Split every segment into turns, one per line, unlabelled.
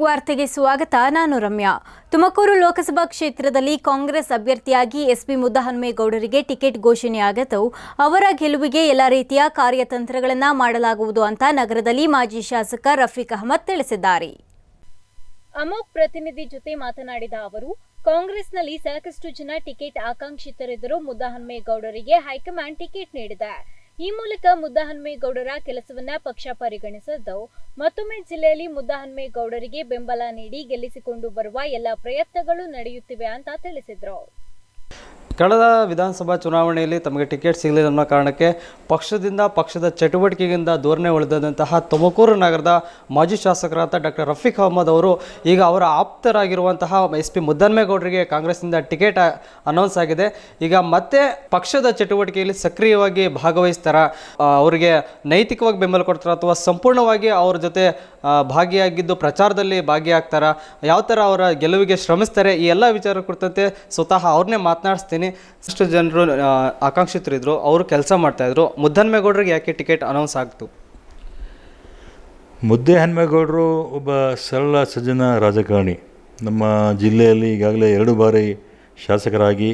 ವಾರ್ತೆಗೆ ಸ್ವಾಗತ. ನಾನು ರಮ್ಯಾ. ತುಮಕೂರು ಲೋಕಸಭಾ ಕ್ಷೇತ್ರದಲ್ಲಿ ಕಾಂಗ್ರೆಸ್ ಅಭ್ಯರ್ಥಿಯಾಗಿ ಎಸ್ಪಿ ಮುದ್ದಹನುಮೇಗೌಡರಿಗೆ ಟಿಕೆಟ್ ಘೋಷಣೆಯಾಗಿದ್ದು, ಅವರ ಗೆಲುವಿಗೆ ಎಲ್ಲ ರೀತಿಯ ಕಾರ್ಯತಂತ್ರಗಳನ್ನು ಮಾಡಲಾಗುವುದು ಅಂತ ನಗರದಲ್ಲಿ ಮಾಜಿ ಶಾಸಕ ರಫೀಕ್ ಅಹಮದ್ ತಿಳಿಸಿದ್ದಾರೆ. ಅಮೋಕ್ ಪ್ರತಿನಿಧಿ ಜೊತೆ ಮಾತನಾಡಿದ ಅವರು, ಕಾಂಗ್ರೆಸ್ನಲ್ಲಿ ಸಾಕಷ್ಟು ಜನ ಟಿಕೆಟ್ ಆಕಾಂಕ್ಷಿತರಿದ್ದರೂ ಮುದ್ದಹನುಮೇಗೌಡರಿಗೆ ಹೈಕಮಾಂಡ್ ಟಿಕೆಟ್ ನೀಡಿದೆ. ಈ ಮೂಲಕ ಮುದ್ದಹನುಮೇಗೌಡರ ಕೆಲಸವನ್ನ ಪಕ್ಷ ಪರಿಗಣಿಸಿದ್ದು, ಮತ್ತೊಮ್ಮೆ ಜಿಲ್ಲೆಯಲ್ಲಿ ಮುದ್ದಹನುಮೇಗೌಡರಿಗೆ ಬೆಂಬಲ ನೀಡಿ ಗೆಲ್ಲಿಸಿಕೊಂಡು ಬರುವ ಎಲ್ಲ ಪ್ರಯತ್ನಗಳು ನಡೆಯುತ್ತಿವೆ ಅಂತ ತಿಳಿಸಿದರು.
ಕಳೆದ ವಿಧಾನಸಭಾ ಚುನಾವಣೆಯಲ್ಲಿ ತಮಗೆ ಟಿಕೆಟ್ ಸಿಗಲಿಲ್ಲ ಅನ್ನೋ ಕಾರಣಕ್ಕೆ ಪಕ್ಷದ ಚಟುವಟಿಕೆಯಿಂದ ದೂರನೇ ಉಳಿದಂತಹ ತುಮಕೂರು ನಗರದ ಮಾಜಿ ಶಾಸಕರಾದ ಡಾಕ್ಟರ್ ರಫೀಕ್ ಅಹಮದ್ ಅವರು ಈಗ ಅವರ ಆಪ್ತರಾಗಿರುವಂತಹ ಎಸ್ಪಿ ಮುದ್ದಹನುಮೇಗೌಡರಿಗೆ ಕಾಂಗ್ರೆಸ್ನಿಂದ ಟಿಕೆಟ್ ಅನೌನ್ಸ್ ಆಗಿದೆ. ಈಗ ಮತ್ತೆ ಪಕ್ಷದ ಚಟುವಟಿಕೆಯಲ್ಲಿ ಸಕ್ರಿಯವಾಗಿ ಭಾಗವಹಿಸ್ತಾರ, ಅವರಿಗೆ ನೈತಿಕವಾಗಿ ಬೆಂಬಲ ಕೊಡ್ತಾರ ಅಥವಾ ಸಂಪೂರ್ಣವಾಗಿ ಅವ್ರ ಜೊತೆ ಭಾಗಿಯಾಗಿದ್ದು ಪ್ರಚಾರದಲ್ಲಿ ಭಾಗಿಯಾಗ್ತಾರ, ಯಾವ ಥರ ಅವರ ಗೆಲುವಿಗೆ ಶ್ರಮಿಸ್ತಾರೆ, ಈ ಎಲ್ಲ ವಿಚಾರ ಕುರಿತಂತೆ ಸ್ವತಃ ಅವ್ರನ್ನೇ ಮಾತನಾಡಿಸ್ತೀನಿ. ಅಷ್ಟು ಜನರು ಆಕಾಂಕ್ಷಿತರಿದ್ರು, ಅವರು ಕೆಲಸ ಮಾಡ್ತಾಯಿದ್ರು. ಮುದ್ದಹನುಮೇಗೌಡರಿಗೆ ಯಾಕೆ ಟಿಕೆಟ್ ಅನೌನ್ಸ್ ಆಗ್ತು?
ಮುದ್ದಹನುಮೇಗೌಡರು ಒಬ್ಬ ಸರಳ ಸಜ್ಜನ ರಾಜಕಾರಣಿ. ನಮ್ಮ ಜಿಲ್ಲೆಯಲ್ಲಿ ಈಗಾಗಲೇ 2 ಬಾರಿ ಶಾಸಕರಾಗಿ,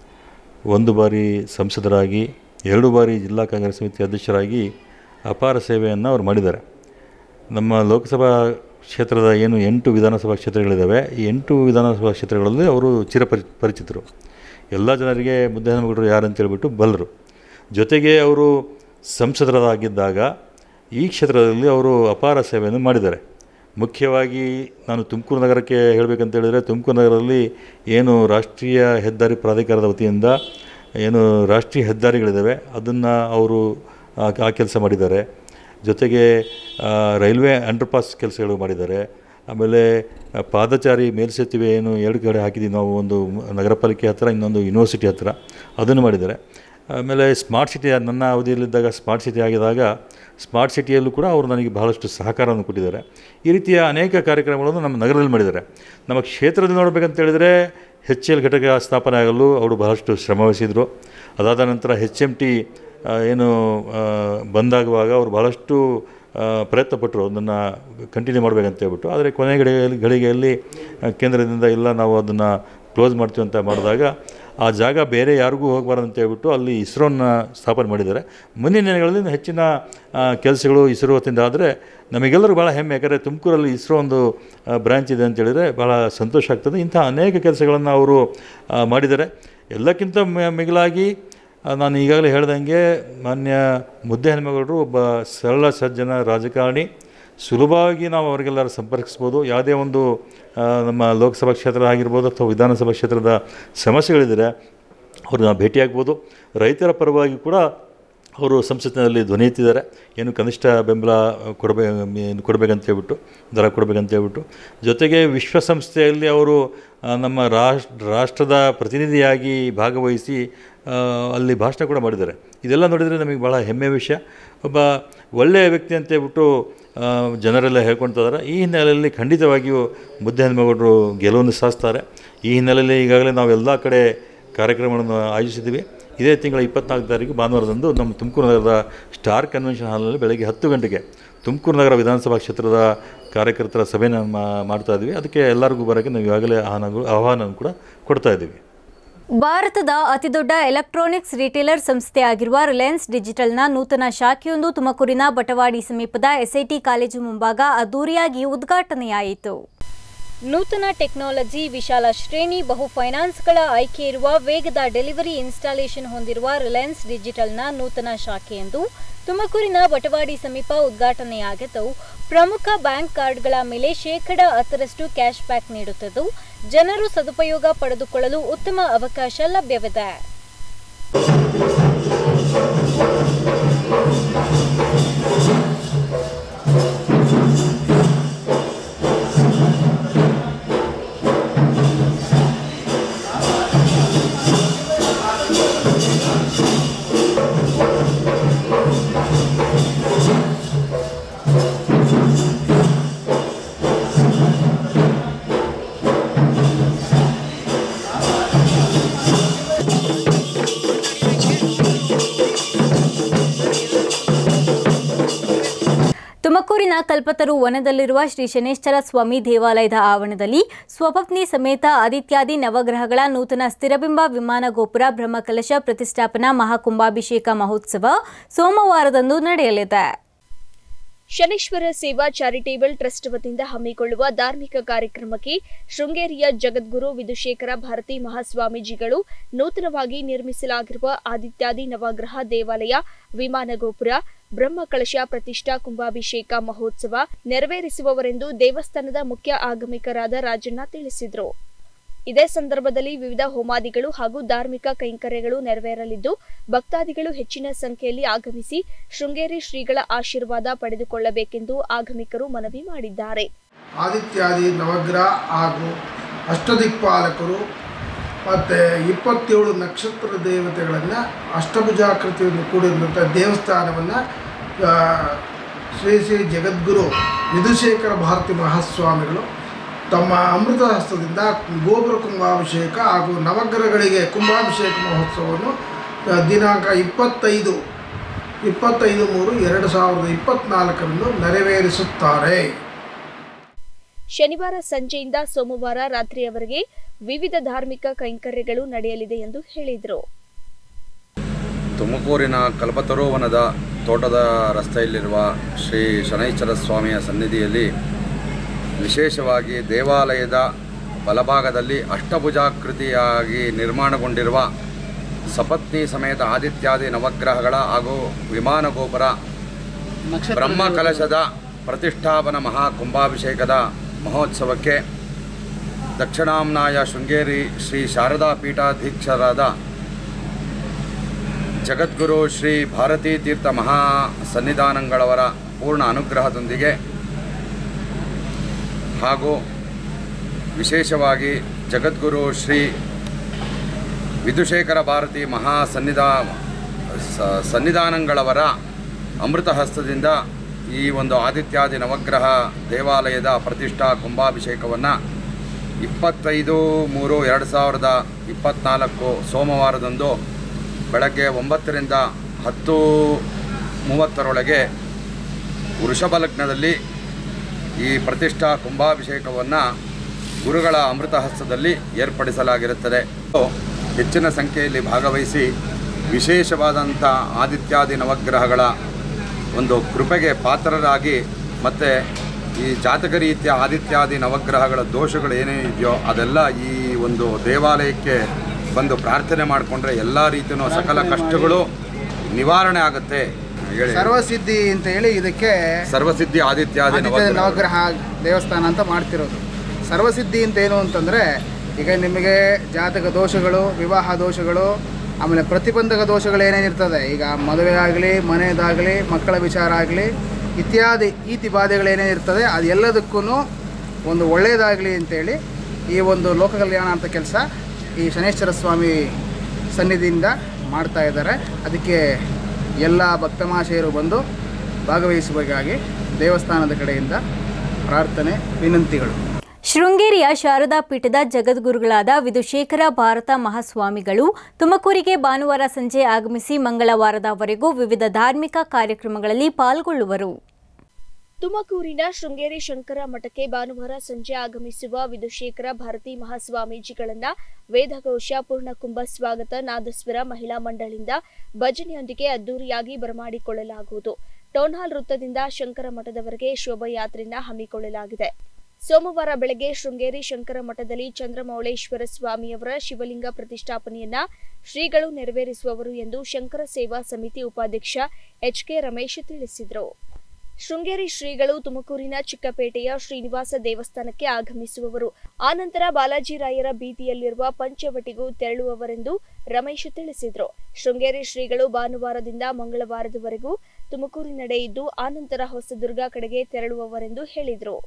1 ಬಾರಿ ಸಂಸದರಾಗಿ, 2 ಬಾರಿ ಜಿಲ್ಲಾ ಕಾಂಗ್ರೆಸ್ ಸಮಿತಿ ಅಧ್ಯಕ್ಷರಾಗಿ ಅಪಾರ ಸೇವೆಯನ್ನು ಅವರು ಮಾಡಿದ್ದಾರೆ. ನಮ್ಮ ಲೋಕಸಭಾ ಕ್ಷೇತ್ರದ 8 ವಿಧಾನಸಭಾ ಕ್ಷೇತ್ರಗಳಿದ್ದಾವೆ, ಈ 8 ವಿಧಾನಸಭಾ ಕ್ಷೇತ್ರಗಳಲ್ಲಿ ಅವರು ಪರಿಚಿತರು. ಎಲ್ಲ ಜನರಿಗೆ ಮುದ್ದಹನುಮೇಗೌಡರು ಯಾರು ಅಂತೇಳ್ಬಿಟ್ಟು ಬಲ್ಲರು. ಜೊತೆಗೆ ಅವರು ಸಂಸದರಾಗಿದ್ದಾಗ ಈ ಕ್ಷೇತ್ರದಲ್ಲಿ ಅವರು ಅಪಾರ ಸೇವೆಯನ್ನು ಮಾಡಿದ್ದಾರೆ. ಮುಖ್ಯವಾಗಿ ನಾನು ತುಮಕೂರು ನಗರಕ್ಕೆ ಹೇಳಬೇಕಂತ ಹೇಳಿದರೆ, ತುಮಕೂರು ನಗರದಲ್ಲಿ ಏನು ರಾಷ್ಟ್ರೀಯ ಹೆದ್ದಾರಿ ಪ್ರಾಧಿಕಾರದ ವತಿಯಿಂದ ಏನು ರಾಷ್ಟ್ರೀಯ ಹೆದ್ದಾರಿಗಳಿದ್ದಾವೆ ಅದನ್ನು ಅವರು ಆ ಕೆಲಸ ಮಾಡಿದ್ದಾರೆ. ಜೊತೆಗೆ ರೈಲ್ವೆ ಅಂಡರ್ಪಾಸ್ ಕೆಲಸಗಳು ಮಾಡಿದ್ದಾರೆ. ಆಮೇಲೆ ಪಾದಚಾರಿ ಮೇಲ್ಸೇತುವೆ ಏನು 2 ಕಡೆ ಹಾಕಿದ್ದೀವಿ ನಾವು, ಒಂದು ನಗರ ಪಾಲಿಕೆ ಹತ್ತಿರ, ಇನ್ನೊಂದು ಯೂನಿವರ್ಸಿಟಿ ಹತ್ತಿರ, ಅದನ್ನು ಮಾಡಿದ್ದಾರೆ. ಆಮೇಲೆ ಸ್ಮಾರ್ಟ್ ಸಿಟಿ, ನನ್ನ ಅವಧಿಯಲ್ಲಿದ್ದಾಗ ಸ್ಮಾರ್ಟ್ ಸಿಟಿ ಆಗಿದಾಗ ಸ್ಮಾರ್ಟ್ ಸಿಟಿಯಲ್ಲೂ ಕೂಡ ಅವರು ನನಗೆ ಬಹಳಷ್ಟು ಸಹಕಾರವನ್ನು ಕೊಟ್ಟಿದ್ದಾರೆ. ಈ ರೀತಿಯ ಅನೇಕ ಕಾರ್ಯಕ್ರಮಗಳನ್ನು ನಮ್ಮ ನಗರದಲ್ಲಿ ಮಾಡಿದ್ದಾರೆ. ನಮ್ಮ ಕ್ಷೇತ್ರದಲ್ಲಿ ನೋಡಬೇಕಂತೇಳಿದರೆ HL ಘಟಕ ಸ್ಥಾಪನೆ ಆಗಲು ಅವರು ಬಹಳಷ್ಟು ಶ್ರಮವಹಿಸಿದರು. ಅದಾದ ನಂತರ HMT ಏನು ಬಂದಾಗುವಾಗ ಅವರು ಬಹಳಷ್ಟು ಪ್ರಯತ್ನಪಟ್ಟರು ಅದನ್ನು ಕಂಟಿನ್ಯೂ ಮಾಡಬೇಕಂತ ಹೇಳ್ಬಿಟ್ಟು. ಆದರೆ ಕೊನೆ ಗಳಿಗೆಯಲ್ಲಿ ಕೇಂದ್ರದಿಂದ ಇಲ್ಲ, ನಾವು ಅದನ್ನು ಕ್ಲೋಸ್ ಮಾಡ್ತೀವಿ ಅಂತ ಮಾಡಿದಾಗ ಆ ಜಾಗ ಬೇರೆ ಯಾರಿಗೂ ಹೋಗಬಾರ್ದು ಅಂತ ಹೇಳ್ಬಿಟ್ಟು ಅಲ್ಲಿ ಇಸ್ರೋನ ಸ್ಥಾಪನೆ ಮಾಡಿದ್ದಾರೆ. ಮುಂದಿನ ದಿನಗಳಲ್ಲಿ ಹೆಚ್ಚಿನ ಕೆಲಸಗಳು ಇಸ್ರೋ ಹೊತ್ತಿಂದ ಆದರೆ ನಮಗೆಲ್ಲರೂ ಭಾಳ ಹೆಮ್ಮೆ. ಯಾಕಂದರೆ ತುಮಕೂರಲ್ಲಿ ಇಸ್ರೋ ಒಂದು ಬ್ರ್ಯಾಂಚ್ ಇದೆ ಅಂತೇಳಿದರೆ ಭಾಳ ಸಂತೋಷ ಆಗ್ತದೆ. ಇಂಥ ಅನೇಕ ಕೆಲಸಗಳನ್ನು ಅವರು ಮಾಡಿದ್ದಾರೆ. ಎಲ್ಲಕ್ಕಿಂತ ಮಿಗಿಲಾಗಿ ನಾನು ಈಗಾಗಲೇ ಹೇಳ್ದಂಗೆ ಮಾನ್ಯ ಮುದ್ದಹನುಮೇಗೌಡರು ಒಬ್ಬ ಸರಳ ಸಜ್ಜನ ರಾಜಕಾರಣಿ. ಸುಲಭವಾಗಿ ನಾವು ಅವರಿಗೆಲ್ಲರೂ ಸಂಪರ್ಕಿಸ್ಬೋದು. ಯಾವುದೇ ಒಂದು ನಮ್ಮ ಲೋಕಸಭಾ ಕ್ಷೇತ್ರ ಆಗಿರ್ಬೋದು ಅಥವಾ ವಿಧಾನಸಭಾ ಕ್ಷೇತ್ರದ ಸಮಸ್ಯೆಗಳಿದ್ದರೆ ಅವ್ರನ್ನ ಭೇಟಿಯಾಗ್ಬೋದು. ರೈತರ ಪರವಾಗಿ ಕೂಡ ಅವರು ಸಂಸತ್ತಿನಲ್ಲಿ ಧ್ವನಿ ಎತ್ತಿದ್ದಾರೆ. ಏನು ಕನಿಷ್ಠ ಬೆಂಬಲ ಕೊಡಬೇಕಂತ ಹೇಳ್ಬಿಟ್ಟು, ದರ ಕೊಡಬೇಕಂತ ಹೇಳ್ಬಿಟ್ಟು. ಜೊತೆಗೆ ವಿಶ್ವಸಂಸ್ಥೆಯಲ್ಲಿ ಅವರು ನಮ್ಮ ರಾಷ್ಟ್ರದ ಪ್ರತಿನಿಧಿಯಾಗಿ ಭಾಗವಹಿಸಿ ಅಲ್ಲಿ ಭಾಷಣ ಕೂಡ ಮಾಡಿದ್ದಾರೆ. ಇದೆಲ್ಲ ನೋಡಿದರೆ ನಮಗೆ ಭಾಳ ಹೆಮ್ಮೆಯ ವಿಷಯ. ಒಬ್ಬ ಒಳ್ಳೆಯ ವ್ಯಕ್ತಿ ಅಂತ ಹೇಳ್ಬಿಟ್ಟು ಜನರೆಲ್ಲ ಹೇಳ್ಕೊಳ್ತಿದ್ದಾರೆ. ಈ ಹಿನ್ನೆಲೆಯಲ್ಲಿ ಖಂಡಿತವಾಗಿಯೂ ಮುದ್ದಹನುಮೇಗೌಡರು ಗೆಲುವನ್ನು ಸಾಧಿಸ್ತಾರೆ. ಈ ಹಿನ್ನೆಲೆಯಲ್ಲಿ ಈಗಾಗಲೇ ನಾವು ಎಲ್ಲ ಕಡೆ ಕಾರ್ಯಕ್ರಮಗಳನ್ನು ಆಯೋಜಿಸಿದ್ದೀವಿ. ಇದೇ ತಿಂಗಳ 24 ತಾರೀಕು ಭಾನುವಾರದಂದು ನಮ್ಮ ತುಮಕೂರು ನಗರದ ಸ್ಟಾರ್ ಕನ್ವೆನ್ಷನ್ ಹಾಲ್ನಲ್ಲಿ ಬೆಳಗ್ಗೆ 10 ಗಂಟೆಗೆ ತುಮಕೂರು ನಗರ ವಿಧಾನಸಭಾ ಕ್ಷೇತ್ರದ ಕಾರ್ಯಕರ್ತರ ಸಭೆಯನ್ನು ಮಾಡ್ತಾಯಿದ್ವಿ. ಅದಕ್ಕೆ ಎಲ್ಲರಿಗೂ ಬರೋಕ್ಕೆ ನಾವು ಈಗಾಗಲೇ ಆಹ್ವಾನ ಕೂಡ ಕೊಡ್ತಾ ಇದ್ದೀವಿ.
ಭಾರತದ ಅತಿದೊಡ್ಡ ಎಲೆಕ್ಟ್ರಾನಿಕ್ಸ್ ರಿಟೇಲರ್ ಸಂಸ್ಥೆಯಾಗಿರುವ ರಿಲಯನ್ಸ್ ಡಿಜಿಟಲ್ನ ನೂತನ ಶಾಖೆಯೊಂದು ತುಮಕೂರಿನ ಬಟವಾಡಿ ಸಮೀಪದ SIT ಕಾಲೇಜು ಮುಂಭಾಗ ಅದ್ದೂರಿಯಾಗಿ ಉದ್ಘಾಟನೆಯಾಯಿತು. ನೂತನ ಟೆಕ್ನಾಲಜಿ, ವಿಶಾಲ ಶ್ರೇಣಿ, ಬಹು ಫೈನಾನ್ಸ್ಗಳ ಆಯ್ಕೆ ಇರುವ ವೇಗದ ಡೆಲಿವರಿ ಇನ್ಸ್ಟಾಲೇಷನ್ ಹೊಂದಿರುವ ರಿಲಯನ್ಸ್ ಡಿಜಿಟಲ್ನ ನೂತನ ಶಾಖೆಯೊಂದು ತುಮಕೂರಿನ ಬಟವಾಡಿ ಸಮೀಪ ಉದ್ಘಾಟನೆಯಾಗಿದ್ದು, ಪ್ರಮುಖ ಬ್ಯಾಂಕ್ ಕಾರ್ಡ್ಗಳ ಮೇಲೆ 10% ಕ್ಯಾಶ್ ಬ್ಯಾಕ್ ನೀಡುತ್ತಿದ್ದು, ಜನರು ಸದುಪಯೋಗ ಪಡೆದುಕೊಳ್ಳಲು ಉತ್ತಮ ಅವಕಾಶ ಲಭ್ಯವಿದೆ. ತುಮಕೂರಿನ ಕಲ್ಪತರು ವನದಲ್ಲಿರುವ ಶ್ರೀ ಶನೈಶ್ಚರ ಸ್ವಾಮಿ ದೇವಾಲಯದ ಆವರಣದಲ್ಲಿ ಸ್ವಪತ್ನಿ ಸಮೇತ ಆದಿತ್ಯಾದಿ ನವಗ್ರಹಗಳ ನೂತನ ಸ್ಥಿರಬಿಂಬ ವಿಮಾನ ಗೋಪುರ ಬ್ರಹ್ಮಕಲಶ ಪ್ರತಿಷ್ಠಾಪನಾ ಮಹಾಕುಂಭಾಭಿಷೇಕ ಮಹೋತ್ಸವ ಸೋಮವಾರದಂದು ನಡೆಯಲಿದೆ.
ಶನೈಶ್ವರ ಸೇವಾ ಚಾರಿಟೇಬಲ್ ಟ್ರಸ್ಟ್ ವತಿಯಿಂದ ಹಮ್ಮಿಕೊಳ್ಳುವ ಧಾರ್ಮಿಕ ಕಾರ್ಯಕ್ರಮಕ್ಕೆ ಶೃಂಗೇರಿಯ ಜಗದ್ಗುರು ವಿಧುಶೇಖರ ಭಾರತಿ ಮಹಾಸ್ವಾಮೀಜಿಗಳು ನೂತನವಾಗಿ ನಿರ್ಮಿಸಲಾಗಿರುವ ಆದಿತ್ಯಾದಿ ನವಗ್ರಹ ದೇವಾಲಯ ವಿಮಾನ ಗೋಪುರ ಬ್ರಹ್ಮಕಲಶ ಪ್ರತಿಷ್ಠಾ ಕುಂಭಾಭಿಷೇಕ ಮಹೋತ್ಸವ ನೆರವೇರಿಸುವವರೆಂದು ದೇವಸ್ಥಾನದ ಮುಖ್ಯ ಆಗಮಿಕರಾದ ರಾಜಣ್ಣ ತಿಳಿಸಿದರು. ಇದೇ ಸಂದರ್ಭದಲ್ಲಿ ವಿವಿಧ ಹೋಮಾದಿಗಳು ಹಾಗೂ ಧಾರ್ಮಿಕ ಕೈಂಕರ್ಯಗಳು ನೆರವೇರಲಿದ್ದು ಭಕ್ತಾದಿಗಳು ಹೆಚ್ಚಿನ ಸಂಖ್ಯೆಯಲ್ಲಿ ಆಗಮಿಸಿ ಶೃಂಗೇರಿ ಶ್ರೀಗಳ ಆಶೀರ್ವಾದ ಪಡೆದುಕೊಳ್ಳಬೇಕೆಂದು ಆಗಮಿಕರು ಮನವಿ ಮಾಡಿದ್ದಾರೆ.
ಆದಿತ್ಯಾದಿ ನವಗ್ರಹ ಹಾಗೂ ಅಷ್ಟದಿಕ್ಪಾಲಕರು ಮತ್ತು 27 ನಕ್ಷತ್ರ ದೇವತೆಗಳನ್ನು ಅಷ್ಟಭುಜಾಕೃತಿಯನ್ನು ಕೂಡಿರುವಂಥ ದೇವಸ್ಥಾನವನ್ನು ಶ್ರೀ ಶ್ರೀ ಜಗದ್ಗುರು ವಿಧುಶೇಖರ ಭಾರತಿ ಮಹಾಸ್ವಾಮಿಗಳು ತಮ್ಮ ಅಮೃತ ಹಸ್ತದಿಂದ ಗೋಪುರ ಕುಂಭಾಭಿಷೇಕ ಹಾಗೂ ನವಗ್ರಹಗಳಿಗೆ ಕುಂಭಾಭಿಷೇಕ ಮಹೋತ್ಸವವನ್ನು ದಿನಾಂಕ 25/3/2024 ನೆರವೇರಿಸುತ್ತಾರೆ.
ಶನಿವಾರ ಸಂಜೆಯಿಂದ ಸೋಮವಾರ ರಾತ್ರಿಯವರೆಗೆ ವಿವಿಧ ಧಾರ್ಮಿಕ ಕೈಂಕರ್ಯಗಳು ನಡೆಯಲಿದೆ ಎಂದು ಹೇಳಿದರು.
ತುಮಕೂರಿನ ಕಲ್ಪತರು ವನದ ತೋಟದ ರಸ್ತೆಯಲ್ಲಿರುವ ಶ್ರೀ ಶನೈಶ್ಚರ ಸ್ವಾಮಿಯ ಸನ್ನಿಧಿಯಲ್ಲಿ ವಿಶೇಷವಾಗಿ ದೇವಾಲಯದ ಬಲಭಾಗದಲ್ಲಿ ಅಷ್ಟಭುಜಾಕೃತಿಯಾಗಿ ನಿರ್ಮಾಣಗೊಂಡಿರುವ ಸಪತ್ನಿ ಸಮೇತ ಆದಿತ್ಯಾದಿ ನವಗ್ರಹಗಳ ಹಾಗೂ ವಿಮಾನ ಗೋಪುರ ಬ್ರಹ್ಮಕಲಶದ ಪ್ರತಿಷ್ಠಾಪನಾ ಮಹಾಕುಂಭಾಭಿಷೇಕದ ಮಹೋತ್ಸವಕ್ಕೆ ದಕ್ಷಿಣಾಮ್ನಾಯ ಶೃಂಗೇರಿ ಶ್ರೀ ಶಾರದಾ ಪೀಠಾಧೀಕ್ಷರಾದ ಜಗದ್ಗುರು ಶ್ರೀ ಭಾರತೀ ತೀರ್ಥ ಮಹಾ ಸನ್ನಿಧಾನಗಳವರ ಪೂರ್ಣ ಅನುಗ್ರಹದೊಂದಿಗೆ ಹಾಗೂ ವಿಶೇಷವಾಗಿ ಜಗದ್ಗುರು ಶ್ರೀ ವಿಧುಶೇಖರ ಭಾರತಿ ಮಹಾ ಸನ್ನಿಧಾನಗಳವರ ಅಮೃತ ಹಸ್ತದಿಂದ ಈ ಒಂದು ಆದಿತ್ಯಾದಿ ನವಗ್ರಹ ದೇವಾಲಯದ ಪ್ರತಿಷ್ಠಾ ಕುಂಭಾಭಿಷೇಕವನ್ನು 25/3/2024 ಸೋಮವಾರದಂದು ಬೆಳಗ್ಗೆ 9ರಿಂದ 10:30 ವೃಷಭ ಲಗ್ನದಲ್ಲಿ ಈ ಪ್ರತಿಷ್ಠಾ ಕುಂಭಾಭಿಷೇಕವನ್ನು ಗುರುಗಳ ಅಮೃತ ಹಸ್ತದಲ್ಲಿ ಏರ್ಪಡಿಸಲಾಗಿರುತ್ತದೆ. ಹೆಚ್ಚಿನ ಸಂಖ್ಯೆಯಲ್ಲಿ ಭಾಗವಹಿಸಿ ವಿಶೇಷವಾದಂಥ ಆದಿತ್ಯಾದಿ ನವಗ್ರಹಗಳ ಒಂದು ಕೃಪೆಗೆ ಪಾತ್ರರಾಗಿ ಮತ್ತು ಈ ಜಾತಕ ರೀತಿಯ ಆದಿತ್ಯಾದಿ ನವಗ್ರಹಗಳ ದೋಷಗಳು ಏನೇ ಇದೆಯೋ ಅದೆಲ್ಲ ಈ ಒಂದು ದೇವಾಲಯಕ್ಕೆ ಬಂದು ಪ್ರಾರ್ಥನೆ ಮಾಡಿಕೊಂಡ್ರೆ ಎಲ್ಲ ರೀತಿಯೂ ಸಕಲ ಕಷ್ಟಗಳು ನಿವಾರಣೆ ಆಗುತ್ತೆ.
ಸರ್ವಸಿದ್ಧಿ ಅಂತ ಹೇಳಿ ಇದಕ್ಕೆ
ಸರ್ವಸಿದ್ಧಿ ಆದಿತ್ಯಾದಿ
ನವಗ್ರಹ ದೇವಸ್ಥಾನ ಅಂತ ಮಾಡ್ತಿರೋದು. ಸರ್ವಸಿದ್ಧಿ ಅಂತ ಏನು ಅಂತಂದರೆ, ಈಗ ನಿಮಗೆ ಜಾತಕ ದೋಷಗಳು, ವಿವಾಹ ದೋಷಗಳು, ಆಮೇಲೆ ಪ್ರತಿಬಂಧಕ ದೋಷಗಳು ಏನೇನಿರ್ತದೆ, ಈಗ ಮದುವೆ ಆಗಲಿ, ಮನೆಯದಾಗಲಿ, ಮಕ್ಕಳ ವಿಚಾರ ಆಗಲಿ ಇತ್ಯಾದಿ ಈತಿ ಬಾಧೆಗಳೇನೇನಿರ್ತದೆ ಅದೆಲ್ಲದಕ್ಕೂ ಒಂದು ಒಳ್ಳೆಯದಾಗಲಿ ಅಂತೇಳಿ ಈ ಒಂದು ಲೋಕ ಕಲ್ಯಾಣ ಅಂತ ಕೆಲಸ ಈ ಶನೈಶ್ಚರ ಸ್ವಾಮಿ ಸನ್ನಿಧಿಯಿಂದ ಮಾಡ್ತಾ ಇದ್ದಾರೆ. ಅದಕ್ಕೆ ಎಲ್ಲ ಭಕ್ತಮಾಶಯರು ಬಂದು ಭಾಗವಹಿಸುವುದಾಗಿ ದೇವಸ್ಥಾನದ ಕಡೆಯಿಂದ ಪ್ರಾರ್ಥನೆ ವಿನಂತಿಗಳು.
ಶೃಂಗೇರಿಯ ಶಾರದಾ ಪೀಠದ ಜಗದ್ಗುರುಗಳಾದ ವಿಧುಶೇಖರ ಭಾರತ ಮಹಾಸ್ವಾಮಿಗಳು ತುಮಕೂರಿಗೆ ಭಾನುವಾರ ಸಂಜೆ ಆಗಮಿಸಿ ಮಂಗಳವಾರದವರೆಗೂ ವಿವಿಧ ಧಾರ್ಮಿಕ ಕಾರ್ಯಕ್ರಮಗಳಲ್ಲಿ ಪಾಲ್ಗೊಳ್ಳುವರು.
ತುಮಕೂರಿನ ಶೃಂಗೇರಿ ಶಂಕರ ಮಠಕ್ಕೆ ಭಾನುವಾರ ಸಂಜೆ ಆಗಮಿಸುವ ವಿಧುಶೇಖರ ಭಾರತಿ ಮಹಾಸ್ವಾಮೀಜಿಗಳನ್ನ ವೇದಘೋಷ ಪೂರ್ಣಕುಂಭ ಸ್ವಾಗತ ನಾದಸ್ವರ ಮಹಿಳಾ ಮಂಡಳಿಯಿಂದ ಭಜನೆಯೊಂದಿಗೆ ಅದ್ದೂರಿಯಾಗಿ ಬರಮಾಡಿಕೊಳ್ಳಲಾಗುವುದು. ಟೌನ್ಹಾಲ್ ವೃತ್ತದಿಂದ ಶಂಕರ ಮಠದವರೆಗೆ ಶೋಭಾಯಾತ್ರೆಯನ್ನು ಹಮ್ಮಿಕೊಳ್ಳಲಾಗಿದೆ. ಸೋಮವಾರ ಬೆಳಗ್ಗೆ ಶೃಂಗೇರಿ ಶಂಕರ ಮಠದಲ್ಲಿ ಚಂದ್ರಮೌಳೇಶ್ವರ ಸ್ವಾಮಿಯವರ ಶಿವಲಿಂಗ ಪ್ರತಿಷ್ಠಾಪನೆಯನ್ನ ಶ್ರೀಗಳು ನೆರವೇರಿಸುವವರು ಎಂದು ಶಂಕರ ಸೇವಾ ಸಮಿತಿ ಉಪಾಧ್ಯಕ್ಷ ಎಚ್ಕೆ ರಮೇಶ್ ತಿಳಿಸಿದರು. ಶೃಂಗೇರಿ ಶ್ರೀಗಳು ತುಮಕೂರಿನ ಚಿಕ್ಕಪೇಟೆಯ ಶ್ರೀನಿವಾಸ ದೇವಸ್ಥಾನಕ್ಕೆ ಆಗಮಿಸುವವರು. ಆನಂತರ ಬಾಲಾಜಿರಾಯರ ಬೀದಿಯಲ್ಲಿರುವ ಪಂಚವಟಿಗೂ ತೆರಳುವವರೆಂದು ರಮೇಶ್ ತಿಳಿಸಿದರು. ಶೃಂಗೇರಿ ಶ್ರೀಗಳು ಭಾನುವಾರದಿಂದ ಮಂಗಳವಾರದವರೆಗೂ ತುಮಕೂರಿನಡೆ ಇದ್ದು ಆನಂತರ ಹೊಸದುರ್ಗ ಕಡೆಗೆ ತೆರಳುವವರೆಂದು ಹೇಳಿದರು.